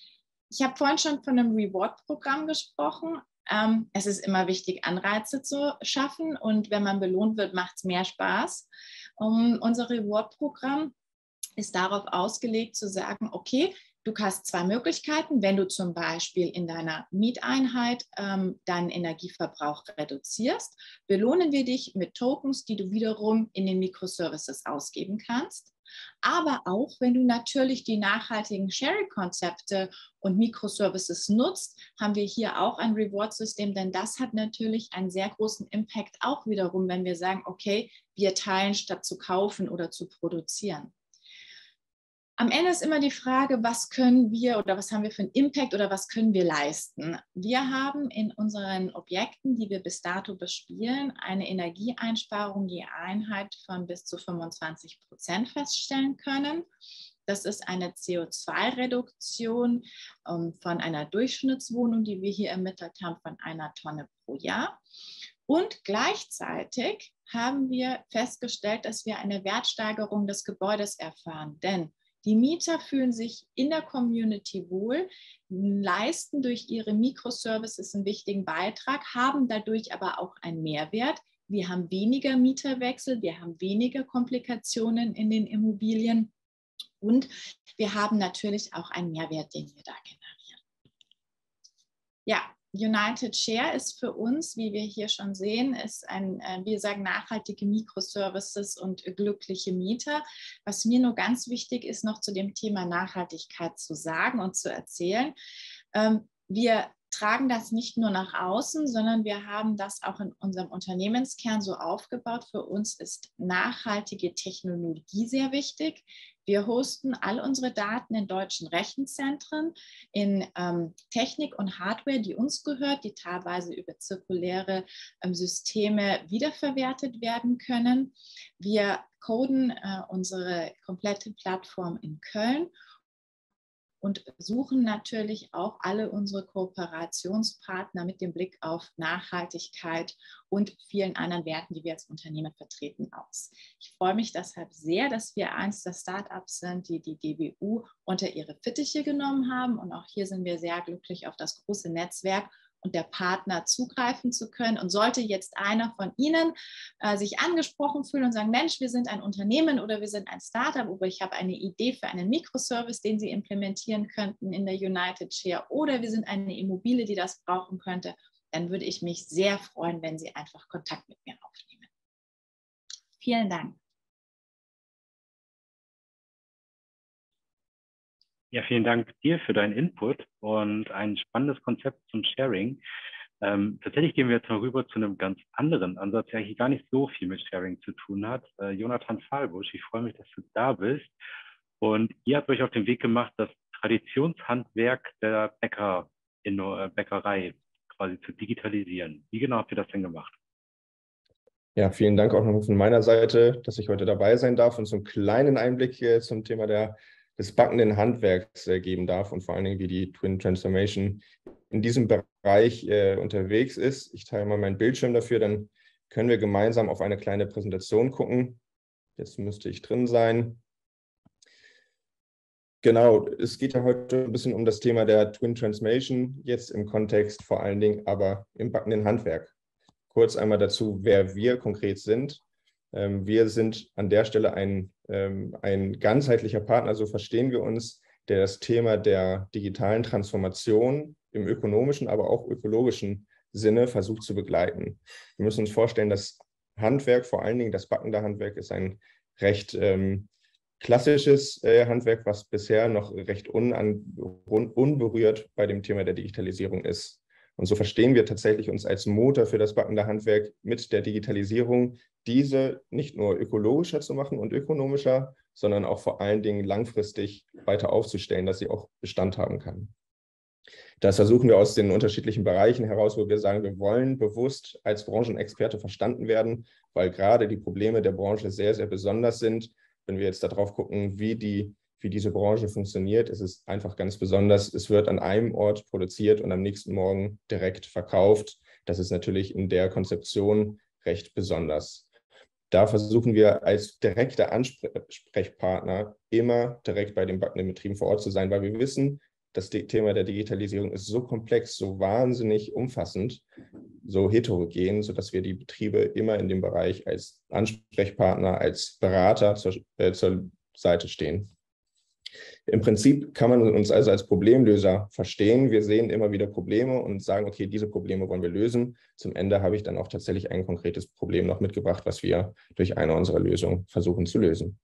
Ich habe vorhin schon von einem Reward-Programm gesprochen. Ähm, es ist immer wichtig, Anreize zu schaffen, und wenn man belohnt wird, macht es mehr Spaß. Um, unser Reward-Programm ist darauf ausgelegt zu sagen, okay, du hast zwei Möglichkeiten. Wenn du zum Beispiel in deiner Mieteinheit ähm, deinen Energieverbrauch reduzierst, belohnen wir dich mit Tokens, die du wiederum in den Microservices ausgeben kannst. Aber auch, wenn du natürlich die nachhaltigen Sharing-Konzepte und Microservices nutzt, haben wir hier auch ein Reward-System, denn das hat natürlich einen sehr großen Impact auch wiederum, wenn wir sagen, okay, wir teilen statt zu kaufen oder zu produzieren. Am Ende ist immer die Frage, was können wir oder was haben wir für einen Impact oder was können wir leisten? Wir haben in unseren Objekten, die wir bis dato bespielen, eine Energieeinsparung je Einheit von bis zu fünfundzwanzig Prozent feststellen können. Das ist eine C O zwei Reduktion ähm, von einer Durchschnittswohnung, die wir hier ermittelt haben, von einer Tonne pro Jahr. Und gleichzeitig haben wir festgestellt, dass wir eine Wertsteigerung des Gebäudes erfahren, denn die Mieter fühlen sich in der Community wohl, leisten durch ihre Microservices einen wichtigen Beitrag, haben dadurch aber auch einen Mehrwert. Wir haben weniger Mieterwechsel, wir haben weniger Komplikationen in den Immobilien und wir haben natürlich auch einen Mehrwert, den wir da generieren. Ja. United Share ist für uns, wie wir hier schon sehen, ist ein, wir sagen, nachhaltige Microservices und glückliche Mieter. Was mir nur ganz wichtig ist, noch zu dem Thema Nachhaltigkeit zu sagen und zu erzählen. Wir tragen das nicht nur nach außen, sondern wir haben das auch in unserem Unternehmenskern so aufgebaut. Für uns ist nachhaltige Technologie sehr wichtig. Wir hosten all unsere Daten in deutschen Rechenzentren, in ähm, Technik und Hardware, die uns gehört, die teilweise über zirkuläre ähm, Systeme wiederverwertet werden können. Wir coden äh, unsere komplette Plattform in Köln und suchen natürlich auch alle unsere Kooperationspartner mit dem Blick auf Nachhaltigkeit und vielen anderen Werten, die wir als Unternehmen vertreten, aus. Ich freue mich deshalb sehr, dass wir eins der Startups sind, die die D B U unter ihre Fittiche genommen haben. Und auch hier sind wir sehr glücklich, auf das große Netzwerk und der Partner zugreifen zu können. Und sollte jetzt einer von Ihnen äh, sich angesprochen fühlen und sagen, Mensch, wir sind ein Unternehmen oder wir sind ein Startup oder ich habe eine Idee für einen Microservice, den Sie implementieren könnten in der United Share, oder wir sind eine Immobilie, die das brauchen könnte, dann würde ich mich sehr freuen, wenn Sie einfach Kontakt mit mir aufnehmen. Vielen Dank. Ja, vielen Dank dir für deinen Input und ein spannendes Konzept zum Sharing. Ähm, tatsächlich gehen wir jetzt mal rüber zu einem ganz anderen Ansatz, der eigentlich gar nicht so viel mit Sharing zu tun hat. Äh, Jonathan Fahlbusch, ich freue mich, dass du da bist. Und ihr habt euch auf den Weg gemacht, das Traditionshandwerk der Bäcker in der Bäckerei quasi zu digitalisieren. Wie genau habt ihr das denn gemacht? Ja, vielen Dank auch noch von meiner Seite, dass ich heute dabei sein darf und so einen kleinen Einblick hier zum Thema der, des backenden Handwerks äh, geben darf und vor allen Dingen, wie die Twin Transformation in diesem Bereich äh, unterwegs ist. Ich teile mal meinen Bildschirm dafür, dann können wir gemeinsam auf eine kleine Präsentation gucken. Jetzt müsste ich drin sein. Genau, es geht ja heute ein bisschen um das Thema der Twin Transformation, jetzt im Kontext vor allen Dingen aber im backenden Handwerk. Kurz einmal dazu, wer wir konkret sind. Wir sind an der Stelle ein, ein ganzheitlicher Partner, so verstehen wir uns, der das Thema der digitalen Transformation im ökonomischen, aber auch ökologischen Sinne versucht zu begleiten. Wir müssen uns vorstellen, das Handwerk, vor allen Dingen das backende Handwerk, ist ein recht ähm, klassisches äh, Handwerk, was bisher noch recht unan, unberührt bei dem Thema der Digitalisierung ist. Und so verstehen wir tatsächlich uns als Motor für das backende Handwerk mit der Digitalisierung, diese nicht nur ökologischer zu machen und ökonomischer, sondern auch vor allen Dingen langfristig weiter aufzustellen, dass sie auch Bestand haben kann. Das versuchen wir aus den unterschiedlichen Bereichen heraus, wo wir sagen, wir wollen bewusst als Branchenexperte verstanden werden, weil gerade die Probleme der Branche sehr, sehr besonders sind. Wenn wir jetzt darauf gucken, wie, die, wie diese Branche funktioniert, ist es einfach ganz besonders. Es wird an einem Ort produziert und am nächsten Morgen direkt verkauft. Das ist natürlich in der Konzeption recht besonders. Da versuchen wir als direkter Ansprechpartner immer direkt bei den backenden Betrieben vor Ort zu sein, weil wir wissen, das Thema der Digitalisierung ist so komplex, so wahnsinnig umfassend, so heterogen, sodass wir die Betriebe immer in dem Bereich als Ansprechpartner, als Berater zur, äh, zur Seite stehen. Im Prinzip kann man uns also als Problemlöser verstehen. Wir sehen immer wieder Probleme und sagen, okay, diese Probleme wollen wir lösen. Zum Ende habe ich dann auch tatsächlich ein konkretes Problem noch mitgebracht, was wir durch eine unserer Lösungen versuchen zu lösen.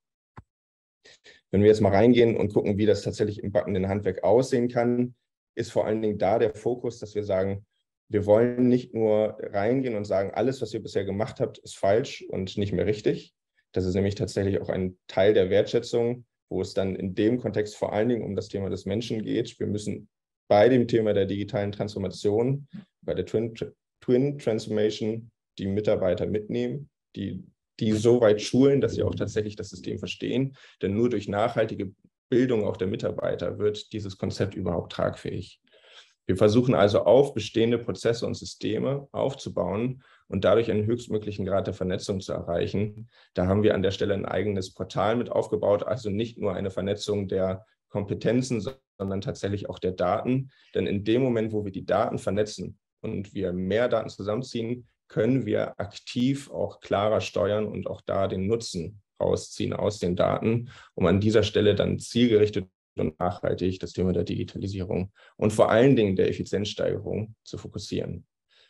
Wenn wir jetzt mal reingehen und gucken, wie das tatsächlich im backenden Handwerk aussehen kann, ist vor allen Dingen da der Fokus, dass wir sagen, wir wollen nicht nur reingehen und sagen, alles, was ihr bisher gemacht habt, ist falsch und nicht mehr richtig. Das ist nämlich tatsächlich auch ein Teil der Wertschätzung, wo es dann in dem Kontext vor allen Dingen um das Thema des Menschen geht. Wir müssen bei dem Thema der digitalen Transformation, bei der Twin, Twin Transformation, die Mitarbeiter mitnehmen, die die so weit schulen, dass sie auch tatsächlich das System verstehen. Denn nur durch nachhaltige Bildung auch der Mitarbeiter wird dieses Konzept überhaupt tragfähig. Wir versuchen also auf bestehende Prozesse und Systeme aufzubauen und dadurch einen höchstmöglichen Grad der Vernetzung zu erreichen. Da haben wir an der Stelle ein eigenes Portal mit aufgebaut, also nicht nur eine Vernetzung der Kompetenzen, sondern tatsächlich auch der Daten. Denn in dem Moment, wo wir die Daten vernetzen und wir mehr Daten zusammenziehen, können wir aktiv auch klarer steuern und auch da den Nutzen rausziehen aus den Daten, um an dieser Stelle dann zielgerichtet und nachhaltig das Thema der Digitalisierung und vor allen Dingen der Effizienzsteigerung zu fokussieren.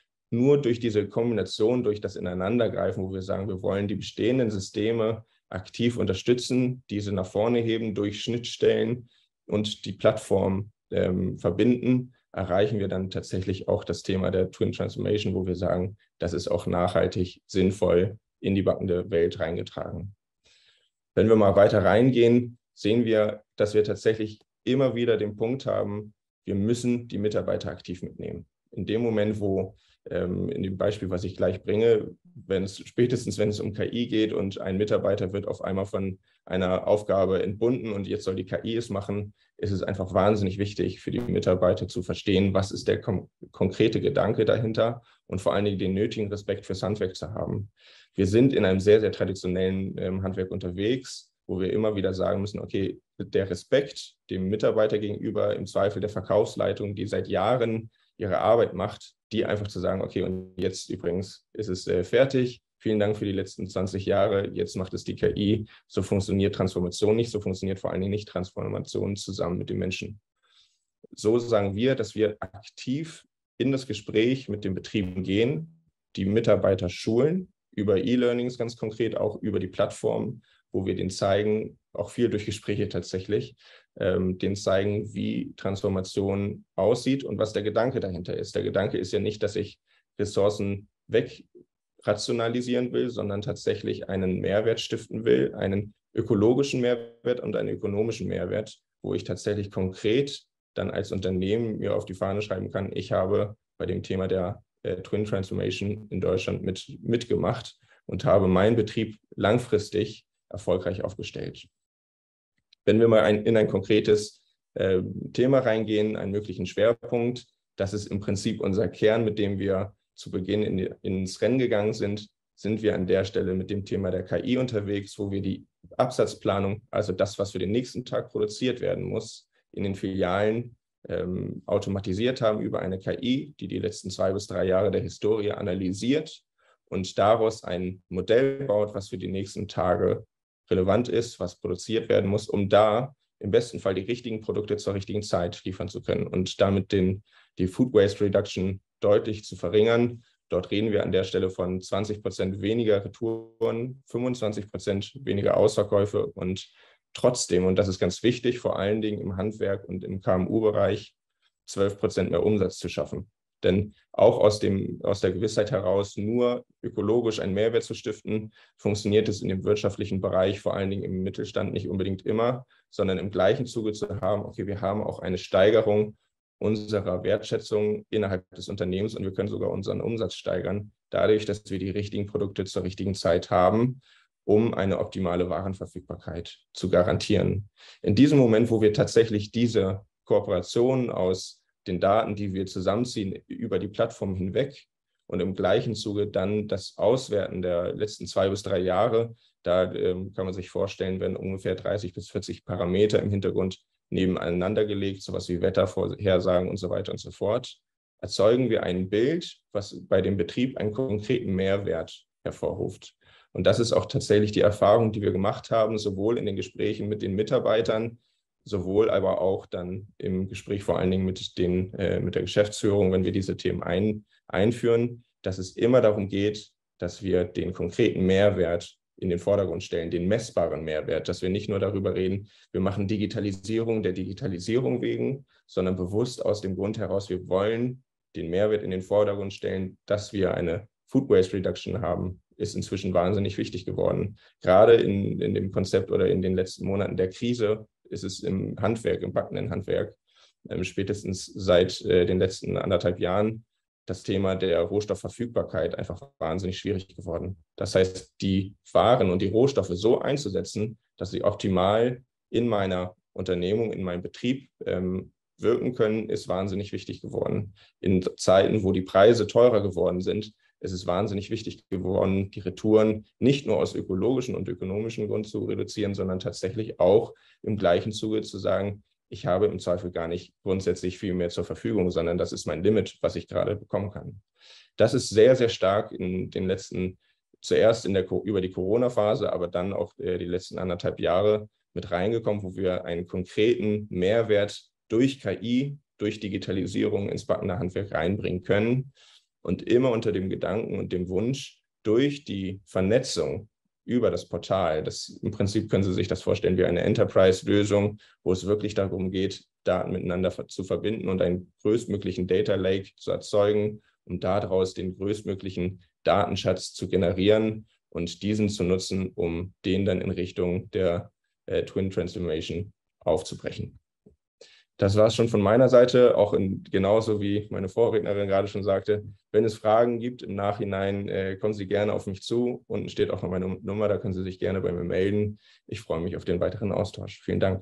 Nur durch diese Kombination, durch das Ineinandergreifen, wo wir sagen, wir wollen die bestehenden Systeme aktiv unterstützen, diese nach vorne heben durch Schnittstellen und die Plattform ähm, verbinden, erreichen wir dann tatsächlich auch das Thema der Twin Transformation, wo wir sagen, das ist auch nachhaltig sinnvoll in die backende Welt reingetragen. Wenn wir mal weiter reingehen, sehen wir, dass wir tatsächlich immer wieder den Punkt haben, wir müssen die Mitarbeiter aktiv mitnehmen. In dem Moment, wo ähm, in dem Beispiel, was ich gleich bringe, wenn es spätestens, wenn es um K I geht und ein Mitarbeiter wird auf einmal von einer Aufgabe entbunden und jetzt soll die K I es machen, ist es einfach wahnsinnig wichtig für die Mitarbeiter zu verstehen, was ist der kom- konkrete Gedanke dahinter und vor allen Dingen den nötigen Respekt fürs Handwerk zu haben. Wir sind in einem sehr, sehr traditionellen ähm, Handwerk unterwegs, wo wir immer wieder sagen müssen, okay, der Respekt dem Mitarbeiter gegenüber, im Zweifel der Verkaufsleitung, die seit Jahren ihre Arbeit macht, die einfach zu sagen, okay, und jetzt übrigens ist es äh, fertig. Vielen Dank für die letzten zwanzig Jahre. Jetzt macht es die K I. So funktioniert Transformation nicht. So funktioniert vor allen Dingen nicht Transformation zusammen mit den Menschen. So sagen wir, dass wir aktiv in das Gespräch mit den Betrieben gehen, die Mitarbeiter schulen, über E-Learnings ganz konkret, auch über die Plattform, wo wir denen zeigen, auch viel durch Gespräche tatsächlich, ähm, denen zeigen, wie Transformation aussieht und was der Gedanke dahinter ist. Der Gedanke ist ja nicht, dass ich Ressourcen wegrationalisieren will, sondern tatsächlich einen Mehrwert stiften will, einen ökologischen Mehrwert und einen ökonomischen Mehrwert, wo ich tatsächlich konkret dann als Unternehmen mir auf die Fahne schreiben kann, ich habe bei dem Thema der äh, Twin Transformation in Deutschland mit, mitgemacht und habe meinen Betrieb langfristig erfolgreich aufgestellt. Wenn wir mal ein, in ein konkretes äh, Thema reingehen, einen möglichen Schwerpunkt, das ist im Prinzip unser Kern, mit dem wir zu Beginn in die, ins Rennen gegangen sind, sind wir an der Stelle mit dem Thema der K I unterwegs, wo wir die Absatzplanung, also das, was für den nächsten Tag produziert werden muss, in den Filialen ähm, automatisiert haben über eine K I, die die letzten zwei bis drei Jahre der Historie analysiert und daraus ein Modell baut, was für die nächsten Tage relevant ist, was produziert werden muss, um da im besten Fall die richtigen Produkte zur richtigen Zeit liefern zu können und damit den, die Food Waste Reduction deutlich zu verringern. Dort reden wir an der Stelle von zwanzig Prozent weniger Retouren, fünfundzwanzig Prozent weniger Ausverkäufe und trotzdem, und das ist ganz wichtig, vor allen Dingen im Handwerk und im K M U-Bereich, zwölf Prozent mehr Umsatz zu schaffen. Denn auch aus, dem, aus der Gewissheit heraus, nur ökologisch einen Mehrwert zu stiften, funktioniert es in dem wirtschaftlichen Bereich, vor allen Dingen im Mittelstand, nicht unbedingt immer, sondern im gleichen Zuge zu haben, okay, wir haben auch eine Steigerung unserer Wertschätzung innerhalb des Unternehmens und wir können sogar unseren Umsatz steigern, dadurch, dass wir die richtigen Produkte zur richtigen Zeit haben, um eine optimale Warenverfügbarkeit zu garantieren. In diesem Moment, wo wir tatsächlich diese Kooperation aus den Daten, die wir zusammenziehen, über die Plattform hinweg und im gleichen Zuge dann das Auswerten der letzten zwei bis drei Jahre, da ähm, kann man sich vorstellen, werden ungefähr dreißig bis vierzig Parameter im Hintergrund nebeneinander gelegt, sowas wie Wettervorhersagen und so weiter und so fort, erzeugen wir ein Bild, was bei dem Betrieb einen konkreten Mehrwert hervorruft. Und das ist auch tatsächlich die Erfahrung, die wir gemacht haben, sowohl in den Gesprächen mit den Mitarbeitern, sowohl aber auch dann im Gespräch vor allen Dingen mit, den, äh, mit der Geschäftsführung, wenn wir diese Themen ein, einführen, dass es immer darum geht, dass wir den konkreten Mehrwert in den Vordergrund stellen, den messbaren Mehrwert, dass wir nicht nur darüber reden, wir machen Digitalisierung der Digitalisierung wegen, sondern bewusst aus dem Grund heraus, wir wollen den Mehrwert in den Vordergrund stellen, dass wir eine Food Waste Reduction haben, ist inzwischen wahnsinnig wichtig geworden. Gerade in, in dem Konzept oder in den letzten Monaten der Krise ist es im Handwerk, im backenden Handwerk, ähm, spätestens seit äh, den letzten anderthalb Jahren das Thema der Rohstoffverfügbarkeit einfach wahnsinnig schwierig geworden. Das heißt, die Waren und die Rohstoffe so einzusetzen, dass sie optimal in meiner Unternehmung, in meinem Betrieb ähm, wirken können, ist wahnsinnig wichtig geworden. In Zeiten, wo die Preise teurer geworden sind, ist es wahnsinnig wichtig geworden, die Retouren nicht nur aus ökologischen und ökonomischen Gründen zu reduzieren, sondern tatsächlich auch im gleichen Zuge zu sagen, ich habe im Zweifel gar nicht grundsätzlich viel mehr zur Verfügung, sondern das ist mein Limit, was ich gerade bekommen kann. Das ist sehr, sehr stark in den letzten, zuerst in der, über die Corona-Phase, aber dann auch die letzten anderthalb Jahre mit reingekommen, wo wir einen konkreten Mehrwert durch K I, durch Digitalisierung ins backende Handwerk reinbringen können. Und immer unter dem Gedanken und dem Wunsch, durch die Vernetzung über das Portal, das im Prinzip können Sie sich das vorstellen wie eine Enterprise-Lösung, wo es wirklich darum geht, Daten miteinander zu verbinden und einen größtmöglichen Data Lake zu erzeugen, um daraus den größtmöglichen Datenschatz zu generieren und diesen zu nutzen, um den dann in Richtung der äh, Twin Transformation aufzubrechen. Das war es schon von meiner Seite, auch in, genauso wie meine Vorrednerin gerade schon sagte. Wenn es Fragen gibt im Nachhinein, äh, kommen Sie gerne auf mich zu. Unten steht auch noch meine Nummer, da können Sie sich gerne bei mir melden. Ich freue mich auf den weiteren Austausch. Vielen Dank.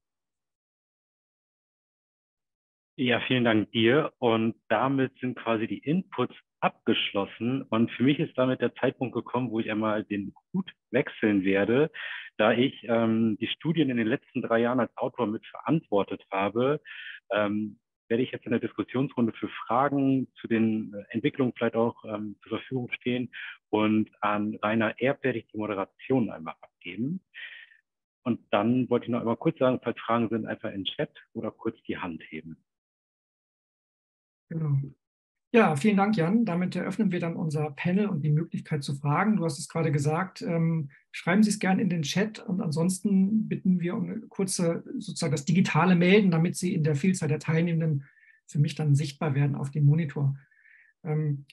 Ja, vielen Dank dir. Und damit sind quasi die Inputs abgeschlossen. Und für mich ist damit der Zeitpunkt gekommen, wo ich einmal den Hut wechseln werde, da ich ähm, die Studien in den letzten drei Jahren als Autor mit verantwortet habe. Ähm, werde ich jetzt in der Diskussionsrunde für Fragen zu den Entwicklungen vielleicht auch ähm, zur Verfügung stehen. Und an Rainer Erb werde ich die Moderation einmal abgeben. Und dann wollte ich noch einmal kurz sagen, falls Fragen sind, einfach in den Chat oder kurz die Hand heben. Genau. Ja, vielen Dank, Jan. Damit eröffnen wir dann unser Panel und die Möglichkeit zu fragen. Du hast es gerade gesagt, ähm, schreiben Sie es gerne in den Chat und ansonsten bitten wir um eine kurze, sozusagen das digitale Melden, damit Sie in der Vielzahl der Teilnehmenden für mich dann sichtbar werden auf dem Monitor. Ähm,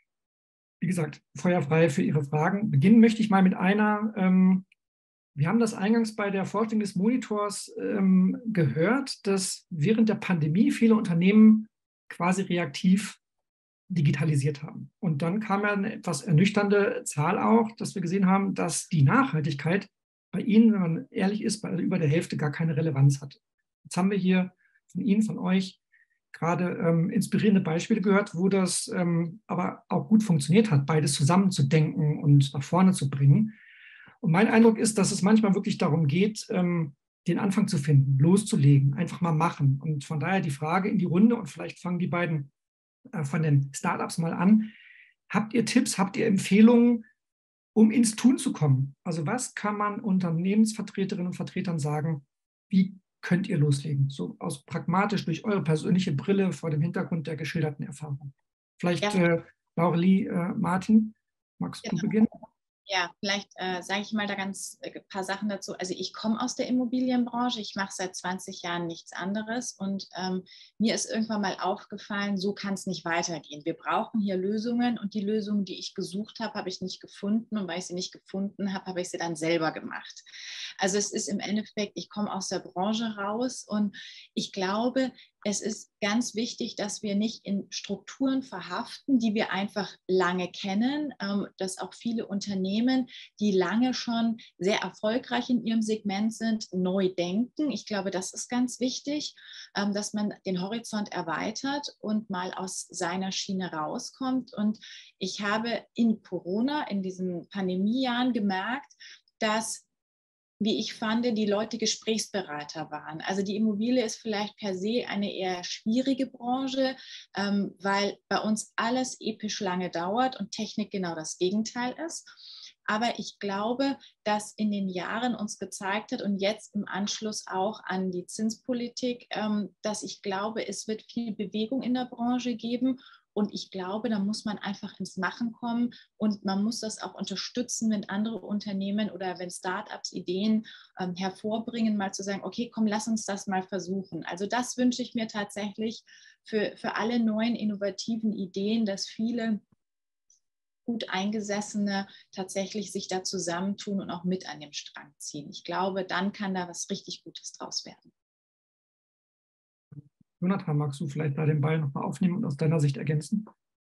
wie gesagt, feuerfrei für Ihre Fragen. Beginnen möchte ich mal mit einer, ähm, wir haben das eingangs bei der Vorstellung des Monitors ähm, gehört, dass während der Pandemie viele Unternehmen quasi reaktiv digitalisiert haben. Und dann kam ja eine etwas ernüchternde Zahl auch, dass wir gesehen haben, dass die Nachhaltigkeit bei Ihnen, wenn man ehrlich ist, bei über der Hälfte gar keine Relevanz hat. Jetzt haben wir hier von Ihnen, von euch gerade ähm, inspirierende Beispiele gehört, wo das ähm, aber auch gut funktioniert hat, beides zusammenzudenken und nach vorne zu bringen. Und mein Eindruck ist, dass es manchmal wirklich darum geht, ähm, den Anfang zu finden, loszulegen, einfach mal machen. Und von daher die Frage in die Runde, und vielleicht fangen die beiden von den Startups mal an. Habt ihr Tipps, habt ihr Empfehlungen, um ins Tun zu kommen? Also was kann man Unternehmensvertreterinnen und Vertretern sagen? Wie könnt ihr loslegen? So aus pragmatisch durch eure persönliche Brille vor dem Hintergrund der geschilderten Erfahrung. Vielleicht ja. äh, Laurelie, äh, Martin, magst genau. du beginnen? Ja, vielleicht äh, sage ich mal da ganz ein äh, paar Sachen dazu. Also ich komme aus der Immobilienbranche, ich mache seit zwanzig Jahren nichts anderes und ähm, mir ist irgendwann mal aufgefallen, so kann es nicht weitergehen. Wir brauchen hier Lösungen und die Lösungen, die ich gesucht habe, habe ich nicht gefunden und weil ich sie nicht gefunden habe, habe ich sie dann selber gemacht. Also es ist im Endeffekt, ich komme aus der Branche raus und ich glaube, es ist ganz wichtig, dass wir nicht in Strukturen verhaften, die wir einfach lange kennen, ähm, dass auch viele Unternehmen, die lange schon sehr erfolgreich in ihrem Segment sind, neu denken. Ich glaube, das ist ganz wichtig, ähm, dass man den Horizont erweitert und mal aus seiner Schiene rauskommt. Und ich habe in Corona, in diesen Pandemiejahren gemerkt, dass wie ich fand, die Leute Gesprächsberater waren. Also die Immobilie ist vielleicht per se eine eher schwierige Branche, ähm, weil bei uns alles episch lange dauert und Technik genau das Gegenteil ist. Aber ich glaube, dass in den Jahren uns gezeigt hat und jetzt im Anschluss auch an die Zinspolitik, ähm, dass ich glaube, es wird viel Bewegung in der Branche geben. Und ich glaube, da muss man einfach ins Machen kommen und man muss das auch unterstützen, wenn andere Unternehmen oder wenn Startups Ideen ähm, hervorbringen, mal zu sagen, okay, komm, lass uns das mal versuchen. Also das wünsche ich mir tatsächlich für, für alle neuen innovativen Ideen, dass viele gut Eingesessene tatsächlich sich da zusammentun und auch mit an dem Strang ziehen. Ich glaube, dann kann da was richtig Gutes draus werden. Jonathan, magst du vielleicht da den Ball nochmal aufnehmen und aus deiner Sicht ergänzen?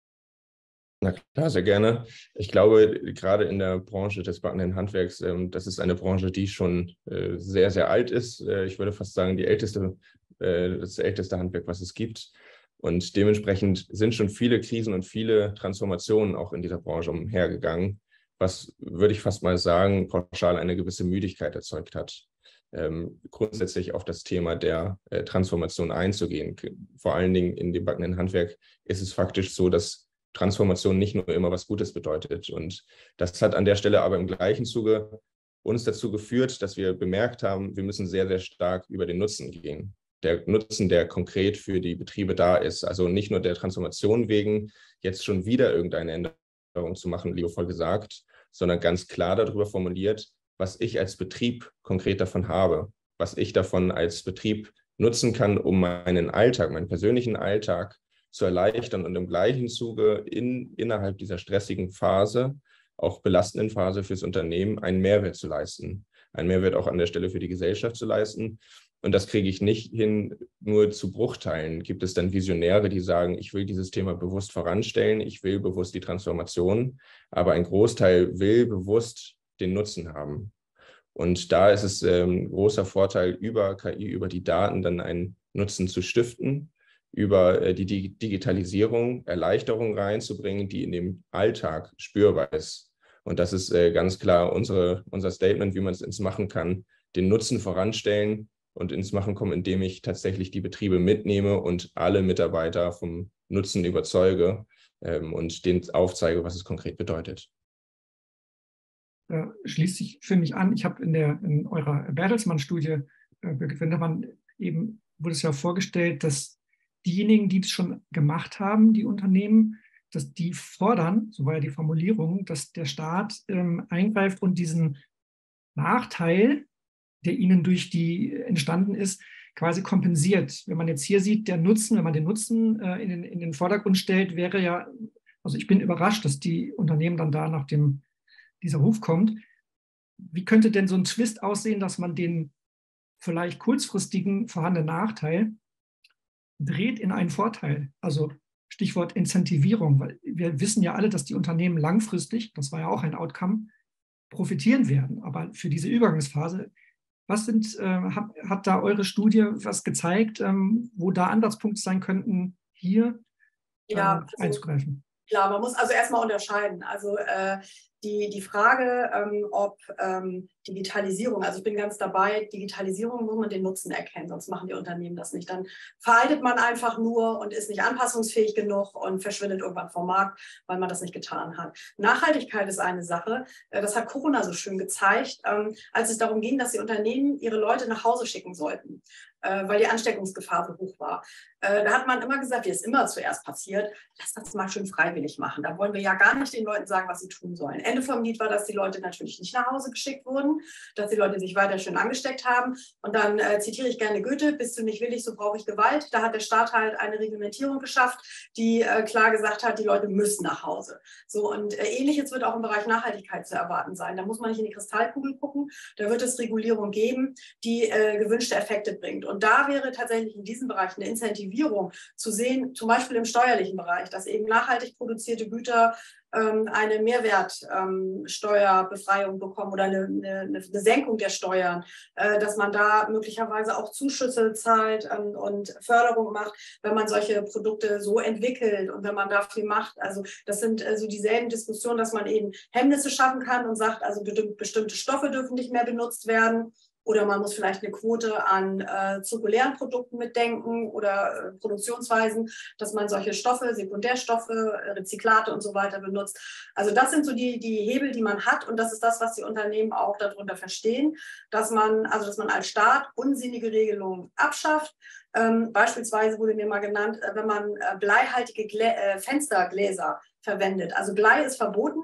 Na klar, sehr gerne. Ich glaube, gerade in der Branche des backenden Handwerks, ähm, das ist eine Branche, die schon äh, sehr, sehr alt ist. Äh, ich würde fast sagen, die älteste, äh, das älteste Handwerk, was es gibt. Und dementsprechend sind schon viele Krisen und viele Transformationen auch in dieser Branche umhergegangen, was, würde ich fast mal sagen, pauschal eine gewisse Müdigkeit erzeugt hat. Ähm, grundsätzlich auf das Thema der äh, Transformation einzugehen. Vor allen Dingen in dem backenden Handwerk ist es faktisch so, dass Transformation nicht nur immer was Gutes bedeutet. Und das hat an der Stelle aber im gleichen Zuge uns dazu geführt, dass wir bemerkt haben, wir müssen sehr, sehr stark über den Nutzen gehen. Der Nutzen, der konkret für die Betriebe da ist. Also nicht nur der Transformation wegen, jetzt schon wieder irgendeine Änderung zu machen, liebevoll gesagt, sondern ganz klar darüber formuliert, was ich als Betrieb konkret davon habe, was ich davon als Betrieb nutzen kann, um meinen Alltag, meinen persönlichen Alltag zu erleichtern und im gleichen Zuge in, innerhalb dieser stressigen Phase, auch belastenden Phase fürs Unternehmen, einen Mehrwert zu leisten. Einen Mehrwert auch an der Stelle für die Gesellschaft zu leisten. Und das kriege ich nicht hin, nur zu Bruchteilen. Gibt es dann Visionäre, die sagen, ich will dieses Thema bewusst voranstellen, ich will bewusst die Transformation, aber ein Großteil will bewusst den Nutzen haben. Und da ist es ein ähm, großer Vorteil, über K I, über die Daten dann einen Nutzen zu stiften, über äh, die Dig- Digitalisierung Erleichterung reinzubringen, die in dem Alltag spürbar ist. Und das ist äh, ganz klar unsere, unser Statement, wie man es ins Machen kann, den Nutzen voranstellen und ins Machen kommen, indem ich tatsächlich die Betriebe mitnehme und alle Mitarbeiter vom Nutzen überzeuge ähm, und denen aufzeige, was es konkret bedeutet. Äh, schließt sich für mich an. Ich habe in, der, in eurer Bertelsmann-Studie, äh, wenn man eben, wurde es ja vorgestellt, dass diejenigen, die es schon gemacht haben, die Unternehmen, dass die fordern, so war ja die Formulierung, dass der Staat ähm, eingreift und diesen Nachteil, der ihnen durch die entstanden ist, quasi kompensiert. Wenn man jetzt hier sieht, der Nutzen, wenn man den Nutzen äh, in, den, in den Vordergrund stellt, wäre ja, also ich bin überrascht, dass die Unternehmen dann da nach dem, dieser Ruf kommt. Wie könnte denn so ein Twist aussehen, dass man den vielleicht kurzfristigen vorhandenen Nachteil dreht in einen Vorteil? Also Stichwort Incentivierung, weil wir wissen ja alle, dass die Unternehmen langfristig, das war ja auch ein Outcome, profitieren werden. Aber für diese Übergangsphase, was sind, äh, hat, hat da eure Studie was gezeigt, ähm, wo da Ansatzpunkte sein könnten, hier ja, ähm, also, einzugreifen? Klar, man muss also erstmal unterscheiden. Also äh, die, die Frage, ähm, ob ähm, Digitalisierung, also ich bin ganz dabei, Digitalisierung muss man den Nutzen erkennen, sonst machen die Unternehmen das nicht. Dann veraltet man einfach nur und ist nicht anpassungsfähig genug und verschwindet irgendwann vom Markt, weil man das nicht getan hat. Nachhaltigkeit ist eine Sache, äh, das hat Corona so schön gezeigt, ähm, als es darum ging, dass die Unternehmen ihre Leute nach Hause schicken sollten, äh, weil die Ansteckungsgefahr so hoch war. Äh, da hat man immer gesagt, wie es immer zuerst passiert, lass das mal schön freiwillig machen. Da wollen wir ja gar nicht den Leuten sagen, was sie tun sollen. Ende vom Lied war, dass die Leute natürlich nicht nach Hause geschickt wurden, dass die Leute sich weiter schön angesteckt haben. Und dann äh, zitiere ich gerne Goethe, bist du nicht willig, so brauche ich Gewalt. Da hat der Staat halt eine Reglementierung geschafft, die äh, klar gesagt hat, die Leute müssen nach Hause. So, und äh, Ähnliches wird auch im Bereich Nachhaltigkeit zu erwarten sein. Da muss man nicht in die Kristallkugel gucken. Da wird es Regulierung geben, die äh, gewünschte Effekte bringt. Und da wäre tatsächlich in diesem Bereich eine Incentivierung zu sehen, zum Beispiel im steuerlichen Bereich, dass eben nachhaltig produzierte Güter ähm, eine Mehrwertsteuerbefreiung ähm, bekommen oder eine, eine, eine Senkung der Steuern, äh, dass man da möglicherweise auch Zuschüsse zahlt ähm, und Förderung macht, wenn man solche Produkte so entwickelt und wenn man da viel macht. Also das sind äh, so dieselben Diskussionen, dass man eben Hemmnisse schaffen kann und sagt, also bestimmte Stoffe dürfen nicht mehr benutzt werden. Oder man muss vielleicht eine Quote an äh, zirkulären Produkten mitdenken oder äh, Produktionsweisen, dass man solche Stoffe, Sekundärstoffe, Rezyklate und so weiter benutzt. Also das sind so die, die Hebel, die man hat. Und das ist das, was die Unternehmen auch darunter verstehen, dass man, also dass man als Staat unsinnige Regelungen abschafft. Ähm, beispielsweise wurde mir mal genannt, äh, wenn man äh, bleihaltige Glä äh, Fenstergläser verwendet. Also Blei ist verboten.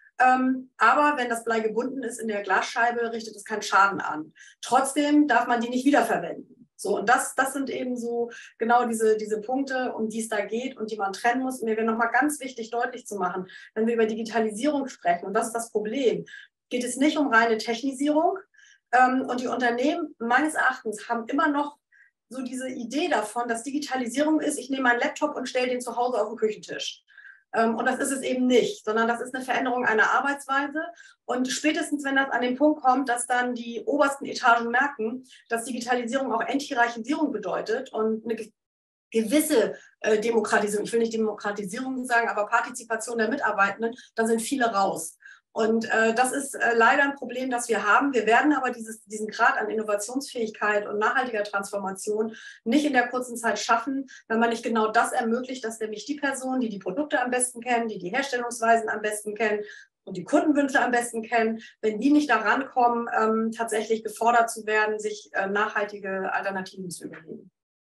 Ähm, aber wenn das Blei gebunden ist in der Glasscheibe, richtet es keinen Schaden an. Trotzdem darf man die nicht wiederverwenden. So, und das, das sind eben so genau diese, diese Punkte, um die es da geht und die man trennen muss. Und mir wäre nochmal ganz wichtig, deutlich zu machen, wenn wir über Digitalisierung sprechen, und das ist das Problem, geht es nicht um reine Technisierung. Ähm, und die Unternehmen meines Erachtens haben immer noch so diese Idee davon, dass Digitalisierung ist, ich nehme meinen Laptop und stelle den zu Hause auf den Küchentisch. Und das ist es eben nicht, sondern das ist eine Veränderung einer Arbeitsweise. Und spätestens, wenn das an den Punkt kommt, dass dann die obersten Etagen merken, dass Digitalisierung auch Enthierarchisierung bedeutet und eine gewisse äh, Demokratisierung, ich will nicht Demokratisierung sagen, aber Partizipation der Mitarbeitenden, dann sind viele raus. Und äh, das ist äh, leider ein Problem, das wir haben. Wir werden aber dieses, diesen Grad an Innovationsfähigkeit und nachhaltiger Transformation nicht in der kurzen Zeit schaffen, wenn man nicht genau das ermöglicht, dass nämlich die Personen, die die Produkte am besten kennen, die die Herstellungsweisen am besten kennen und die Kundenwünsche am besten kennen, wenn die nicht daran kommen, ähm, tatsächlich gefordert zu werden, sich äh, nachhaltige Alternativen zu überlegen.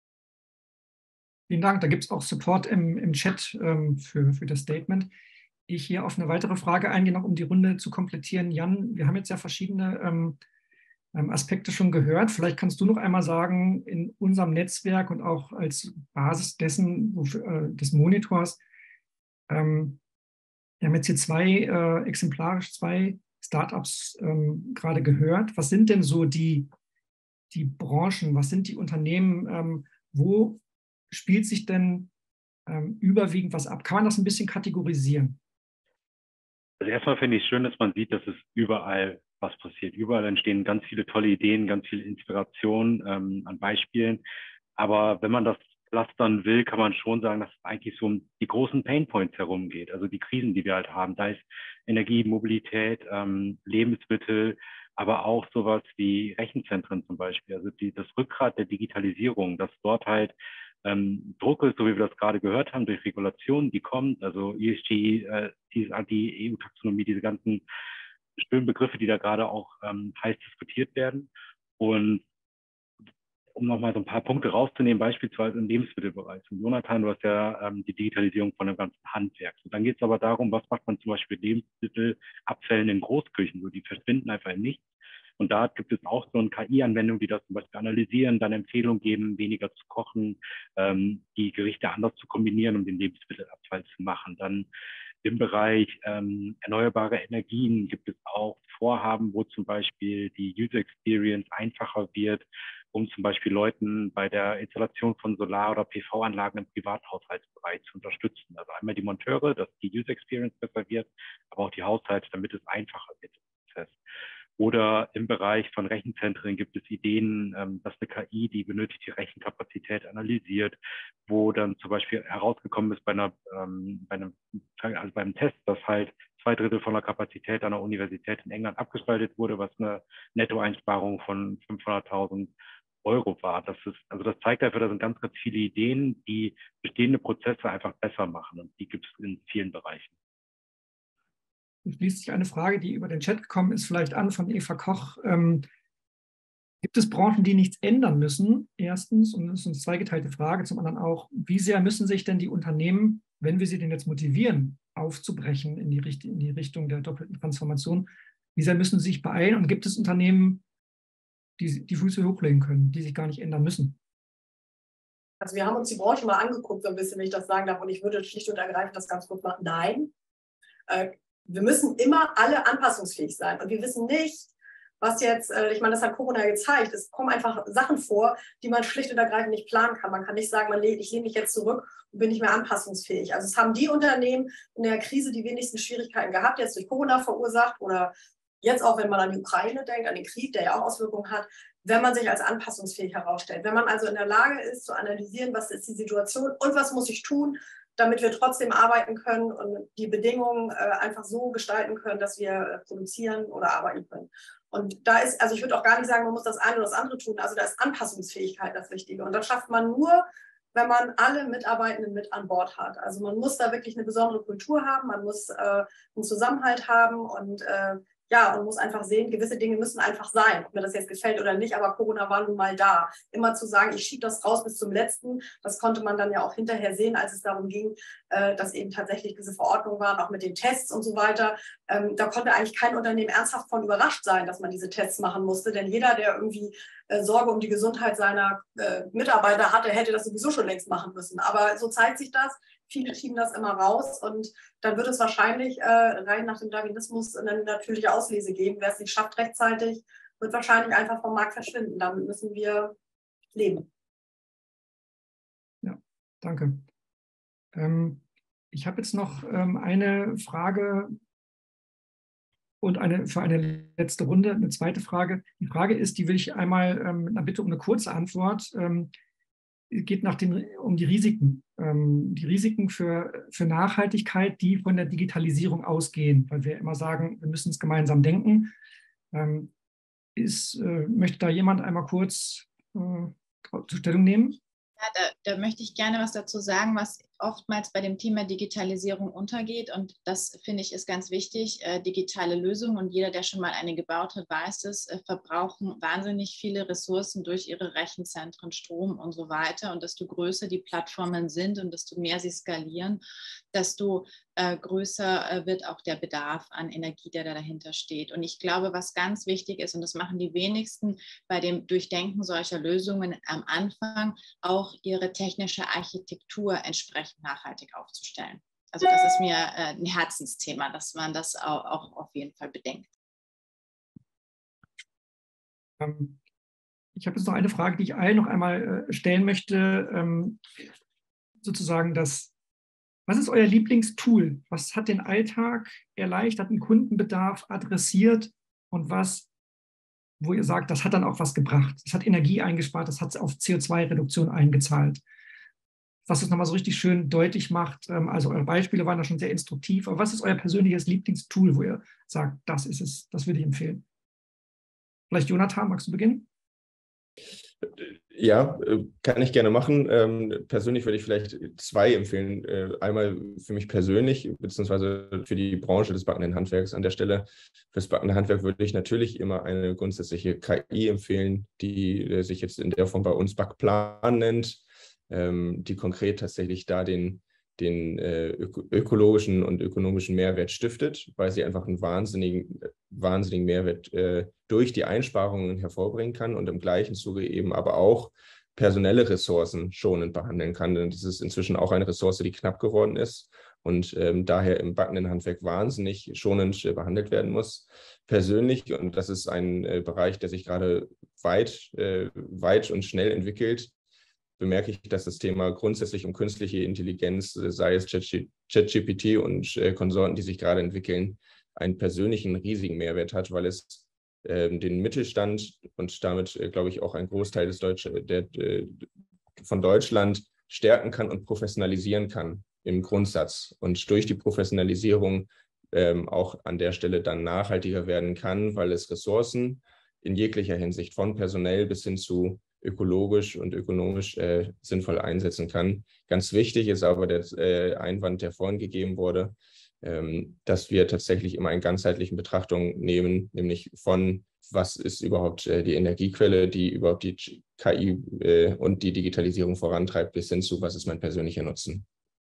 Vielen Dank. Da gibt es auch Support im, im Chat ähm, für, für das Statement. Ich hier auf eine weitere Frage eingehe, noch um die Runde zu komplettieren. Jan, wir haben jetzt ja verschiedene ähm, Aspekte schon gehört. Vielleicht kannst du noch einmal sagen, in unserem Netzwerk und auch als Basis dessen, wofür, äh, des Monitors, ähm, wir haben jetzt hier zwei, äh, exemplarisch zwei Startups ähm, gerade gehört. Was sind denn so die, die Branchen, was sind die Unternehmen, ähm, wo spielt sich denn ähm, überwiegend was ab? Kann man das ein bisschen kategorisieren? Also erstmal finde ich es schön, dass man sieht, dass es überall was passiert. Überall entstehen ganz viele tolle Ideen, ganz viel Inspiration ähm, an Beispielen. Aber wenn man das clustern will, kann man schon sagen, dass es eigentlich so um die großen Painpoints herumgeht. Also die Krisen, die wir halt haben. Da ist Energie, Mobilität, ähm, Lebensmittel, aber auch sowas wie Rechenzentren zum Beispiel. Also die, das Rückgrat der Digitalisierung, dass dort halt Ähm, Druck ist, so wie wir das gerade gehört haben, durch Regulationen, die kommt, also E S G, äh, die, die E U-Taxonomie, diese ganzen schönen Begriffe, die da gerade auch ähm, heiß diskutiert werden. Und um nochmal so ein paar Punkte rauszunehmen, beispielsweise im Lebensmittelbereich. Und Jonathan, du hast ja ähm, die Digitalisierung von dem ganzen Handwerk. Und dann geht es aber darum, was macht man zum Beispiel mit Lebensmittelabfällen in Großküchen, so die verschwinden einfach in nichts. Und da gibt es auch so eine K I-Anwendung, die das zum Beispiel analysieren, dann Empfehlungen geben, weniger zu kochen, ähm, die Gerichte anders zu kombinieren, um den Lebensmittelabfall zu machen. Dann im Bereich ähm, erneuerbare Energien gibt es auch Vorhaben, wo zum Beispiel die User Experience einfacher wird, um zum Beispiel Leuten bei der Installation von Solar- oder P V-Anlagen im Privathaushaltsbereich zu unterstützen. Also einmal die Monteure, dass die User Experience besser wird, aber auch die Haushalte, damit es einfacher wird im Prozess. Oder im Bereich von Rechenzentren gibt es Ideen, ähm, dass eine K I die benötigte Rechenkapazität analysiert, wo dann zum Beispiel herausgekommen ist bei einer, ähm, bei einem, also beim Test, dass halt zwei Drittel von der Kapazität an der Universität in England abgeschaltet wurde, was eine Nettoeinsparung von fünfhunderttausend Euro war. Das ist, also das zeigt einfach, da sind ganz, ganz viele Ideen, die bestehende Prozesse einfach besser machen, und die gibt es in vielen Bereichen. Es schließt sich eine Frage, die über den Chat gekommen ist, vielleicht an von Eva Koch. Ähm, gibt es Branchen, die nichts ändern müssen? Erstens, und das ist eine zweigeteilte Frage, zum anderen auch, wie sehr müssen sich denn die Unternehmen, wenn wir sie denn jetzt motivieren, aufzubrechen in die, Richt in die Richtung der doppelten Transformation, wie sehr müssen sie sich beeilen? Und gibt es Unternehmen, die die Füße hochlegen können, die sich gar nicht ändern müssen? Also wir haben uns die Branche mal angeguckt, so ein bisschen, wenn ich das sagen darf, und ich würde schlicht und ergreifend das ganz kurz machen. Nein. Äh, Wir müssen immer alle anpassungsfähig sein. Und wir wissen nicht, was jetzt, ich meine, das hat Corona gezeigt, es kommen einfach Sachen vor, die man schlicht und ergreifend nicht planen kann. Man kann nicht sagen, man, ich lehne mich jetzt zurück und bin nicht mehr anpassungsfähig. Also es haben die Unternehmen in der Krise die wenigsten Schwierigkeiten gehabt, jetzt durch Corona verursacht oder jetzt auch, wenn man an die Ukraine denkt, an den Krieg, der ja auch Auswirkungen hat, wenn man sich als anpassungsfähig herausstellt. Wenn man also in der Lage ist, zu analysieren, was ist die Situation und was muss ich tun, damit wir trotzdem arbeiten können und die Bedingungen äh, einfach so gestalten können, dass wir äh, produzieren oder arbeiten können. Und da ist, also ich würde auch gar nicht sagen, man muss das eine oder das andere tun, also da ist Anpassungsfähigkeit das Wichtige. Und das schafft man nur, wenn man alle Mitarbeitenden mit an Bord hat. Also man muss da wirklich eine besondere Kultur haben, man muss äh, einen Zusammenhalt haben und äh, ja, und muss einfach sehen, gewisse Dinge müssen einfach sein, ob mir das jetzt gefällt oder nicht, aber Corona war nun mal da. Immer zu sagen, ich schiebe das raus bis zum Letzten, das konnte man dann ja auch hinterher sehen, als es darum ging, äh, dass eben tatsächlich diese Verordnungen waren, auch mit den Tests und so weiter. Ähm, da konnte eigentlich kein Unternehmen ernsthaft von überrascht sein, dass man diese Tests machen musste, denn jeder, der irgendwie äh, Sorge um die Gesundheit seiner äh, Mitarbeiter hatte, hätte das sowieso schon längst machen müssen. Aber so zeigt sich das. Viele schieben das immer raus und dann wird es wahrscheinlich äh, rein nach dem Darwinismus eine natürliche Auslese geben. Wer es nicht schafft rechtzeitig, wird wahrscheinlich einfach vom Markt verschwinden. Damit müssen wir leben. Ja, danke. Ähm, ich habe jetzt noch ähm, eine Frage und eine, für eine letzte Runde, eine zweite Frage. Die Frage ist, die will ich einmal ähm, mit einer Bitte um eine kurze Antwort. Ähm, geht nach den, um die Risiken. Ähm, die Risiken für, für Nachhaltigkeit, die von der Digitalisierung ausgehen, weil wir immer sagen, wir müssen es gemeinsam denken. Ähm, ist, äh, möchte da jemand einmal kurz äh, zur Stellung nehmen? Ja, da, da möchte ich gerne was dazu sagen, was oftmals bei dem Thema Digitalisierung untergeht. Und das, finde ich, ist ganz wichtig. Äh, digitale Lösungen, und jeder, der schon mal eine gebaut hat, weiß es, äh, verbrauchen wahnsinnig viele Ressourcen durch ihre Rechenzentren, Strom und so weiter. Und desto größer die Plattformen sind und desto mehr sie skalieren, desto äh, größer äh, wird auch der Bedarf an Energie, der da dahinter steht. Und ich glaube, was ganz wichtig ist, und das machen die wenigsten bei dem Durchdenken solcher Lösungen am Anfang, auch ihre technische Architektur entsprechend nachhaltig aufzustellen. Also das ist mir äh, ein Herzensthema, dass man das auch, auch auf jeden Fall bedenkt. Ähm, ich habe jetzt noch eine Frage, die ich allen noch einmal äh, stellen möchte. Ähm, sozusagen das, was ist euer Lieblingstool? Was hat den Alltag erleichtert, den Kundenbedarf adressiert und was, wo ihr sagt, das hat dann auch was gebracht? Das hat Energie eingespart, das hat auf C O zwei Reduktion eingezahlt. Was es nochmal so richtig schön deutlich macht. Also eure Beispiele waren da schon sehr instruktiv, aber was ist euer persönliches Lieblingstool, wo ihr sagt, das ist es, das würde ich empfehlen? Vielleicht Jonathan, magst du beginnen? Ja, kann ich gerne machen. Ähm, persönlich würde ich vielleicht zwei empfehlen. Äh, einmal für mich persönlich, beziehungsweise für die Branche des backenden Handwerks an der Stelle. Fürs backende Handwerk würde ich natürlich immer eine grundsätzliche K I empfehlen, die äh, sich jetzt in der Form bei uns Backplan nennt, ähm, die konkret tatsächlich da den, den äh, öko ökologischen und ökonomischen Mehrwert stiftet, weil sie einfach einen wahnsinnigen, wahnsinnigen Mehrwert äh, durch die Einsparungen hervorbringen kann und im gleichen Zuge eben aber auch personelle Ressourcen schonend behandeln kann. Denn das ist inzwischen auch eine Ressource, die knapp geworden ist und ähm, daher im backenden Handwerk wahnsinnig schonend äh, behandelt werden muss. Persönlich, und das ist ein äh, Bereich, der sich gerade weit, äh, weit und schnell entwickelt, bemerke ich, dass das Thema grundsätzlich um künstliche Intelligenz, sei es ChatGPT und äh, Konsorten, die sich gerade entwickeln, einen persönlichen riesigen Mehrwert hat, weil es äh, den Mittelstand und damit, äh, glaube ich, auch einen Großteil des Deutsch der, der, von Deutschland stärken kann und professionalisieren kann im Grundsatz. Und durch die Professionalisierung ähm, auch an der Stelle dann nachhaltiger werden kann, weil es Ressourcen in jeglicher Hinsicht von personell bis hin zu ökologisch und ökonomisch äh, sinnvoll einsetzen kann. Ganz wichtig ist aber der äh, Einwand, der vorhin gegeben wurde, ähm, dass wir tatsächlich immer eine ganzheitliche Betrachtung nehmen, nämlich von, was ist überhaupt äh, die Energiequelle, die überhaupt die K I äh, und die Digitalisierung vorantreibt, bis hin zu, was ist mein persönlicher Nutzen.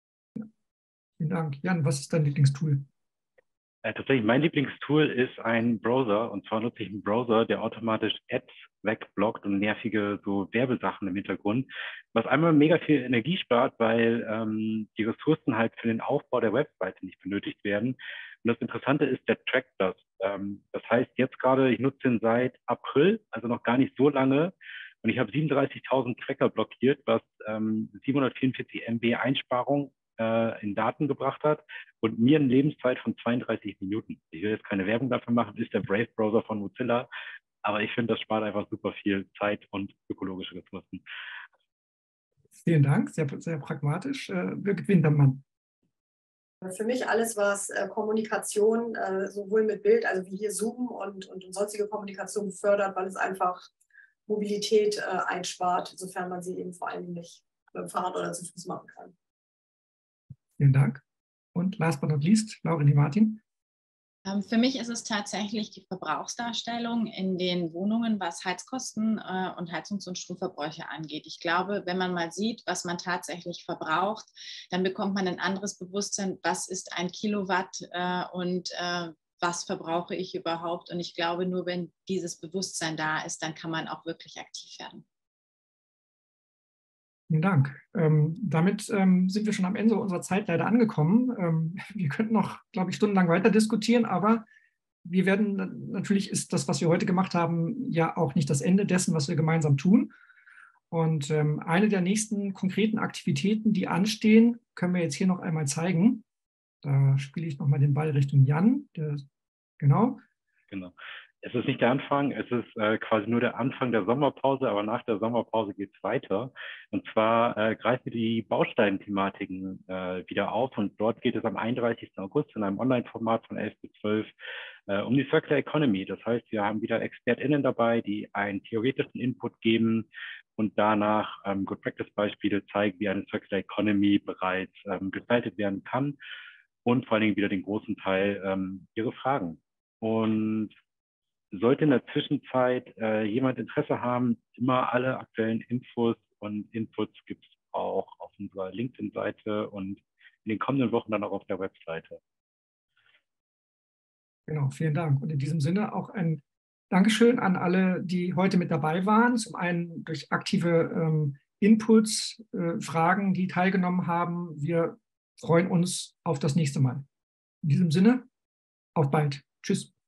Vielen Dank. Jan, was ist dein Lieblingstool? Äh, tatsächlich, mein Lieblingstool ist ein Browser, und zwar nutze ich einen Browser, der automatisch Ads wegblockt und nervige so Werbesachen im Hintergrund, was einmal mega viel Energie spart, weil ähm, die Ressourcen halt für den Aufbau der Webseite nicht benötigt werden. Und das Interessante ist, der trackt das. Ähm, das heißt, jetzt gerade, ich nutze ihn seit April, also noch gar nicht so lange, und ich habe siebenunddreißigtausend Tracker blockiert, was ähm, siebenhundertvierundvierzig Megabyte Einsparung äh, in Daten gebracht hat und mir eine Lebenszeit von zweiunddreißig Minuten. Ich will jetzt keine Werbung dafür machen, ist der Brave-Browser von Mozilla, aber ich finde, das spart einfach super viel Zeit und ökologische Ressourcen. Vielen Dank, sehr, sehr pragmatisch. Äh, Birgit Wintermann. Für mich alles, was äh, Kommunikation äh, sowohl mit Bild, also wie hier Zoom und, und, und sonstige Kommunikation fördert, weil es einfach Mobilität äh, einspart, sofern man sie eben vor allem nicht mit dem Fahrrad oder zu Fuß machen kann. Vielen Dank. Und last but not least, Laurelie Martin. Für mich ist es tatsächlich die Verbrauchsdarstellung in den Wohnungen, was Heizkosten äh, und Heizungs- und Stromverbräuche angeht. Ich glaube, wenn man mal sieht, was man tatsächlich verbraucht, dann bekommt man ein anderes Bewusstsein, was ist ein Kilowatt äh, und äh, was verbrauche ich überhaupt. Und ich glaube, nur wenn dieses Bewusstsein da ist, dann kann man auch wirklich aktiv werden. Vielen Dank. Ähm, damit ähm, sind wir schon am Ende unserer Zeit leider angekommen. Ähm, wir könnten noch, glaube ich, stundenlang weiter diskutieren, aber wir werden, natürlich ist das, was wir heute gemacht haben, ja auch nicht das Ende dessen, was wir gemeinsam tun. Und ähm, eine der nächsten konkreten Aktivitäten, die anstehen, können wir jetzt hier noch einmal zeigen. Da spiele ich nochmal den Ball Richtung Jan. Der, genau. Genau. Es ist nicht der Anfang, es ist äh, quasi nur der Anfang der Sommerpause, aber nach der Sommerpause geht es weiter. Und zwar äh, greifen wir die Baustein-Thematiken äh, wieder auf und dort geht es am einunddreißigsten August in einem Online-Format von elf bis zwölf äh, um die Circular Economy. Das heißt, wir haben wieder ExpertInnen dabei, die einen theoretischen Input geben und danach ähm, Good-Practice-Beispiele zeigen, wie eine Circular Economy bereits ähm, gestaltet werden kann und vor allen Dingen wieder den großen Teil ähm, ihre Fragen. Und sollte in der Zwischenzeit äh, jemand Interesse haben, immer alle aktuellen Infos und Inputs gibt es auch auf unserer LinkedIn-Seite und in den kommenden Wochen dann auch auf der Webseite. Genau, vielen Dank. Und in diesem Sinne auch ein Dankeschön an alle, die heute mit dabei waren. Zum einen durch aktive ähm, Inputs, äh, Fragen, die teilgenommen haben. Wir freuen uns auf das nächste Mal. In diesem Sinne, auf bald. Tschüss.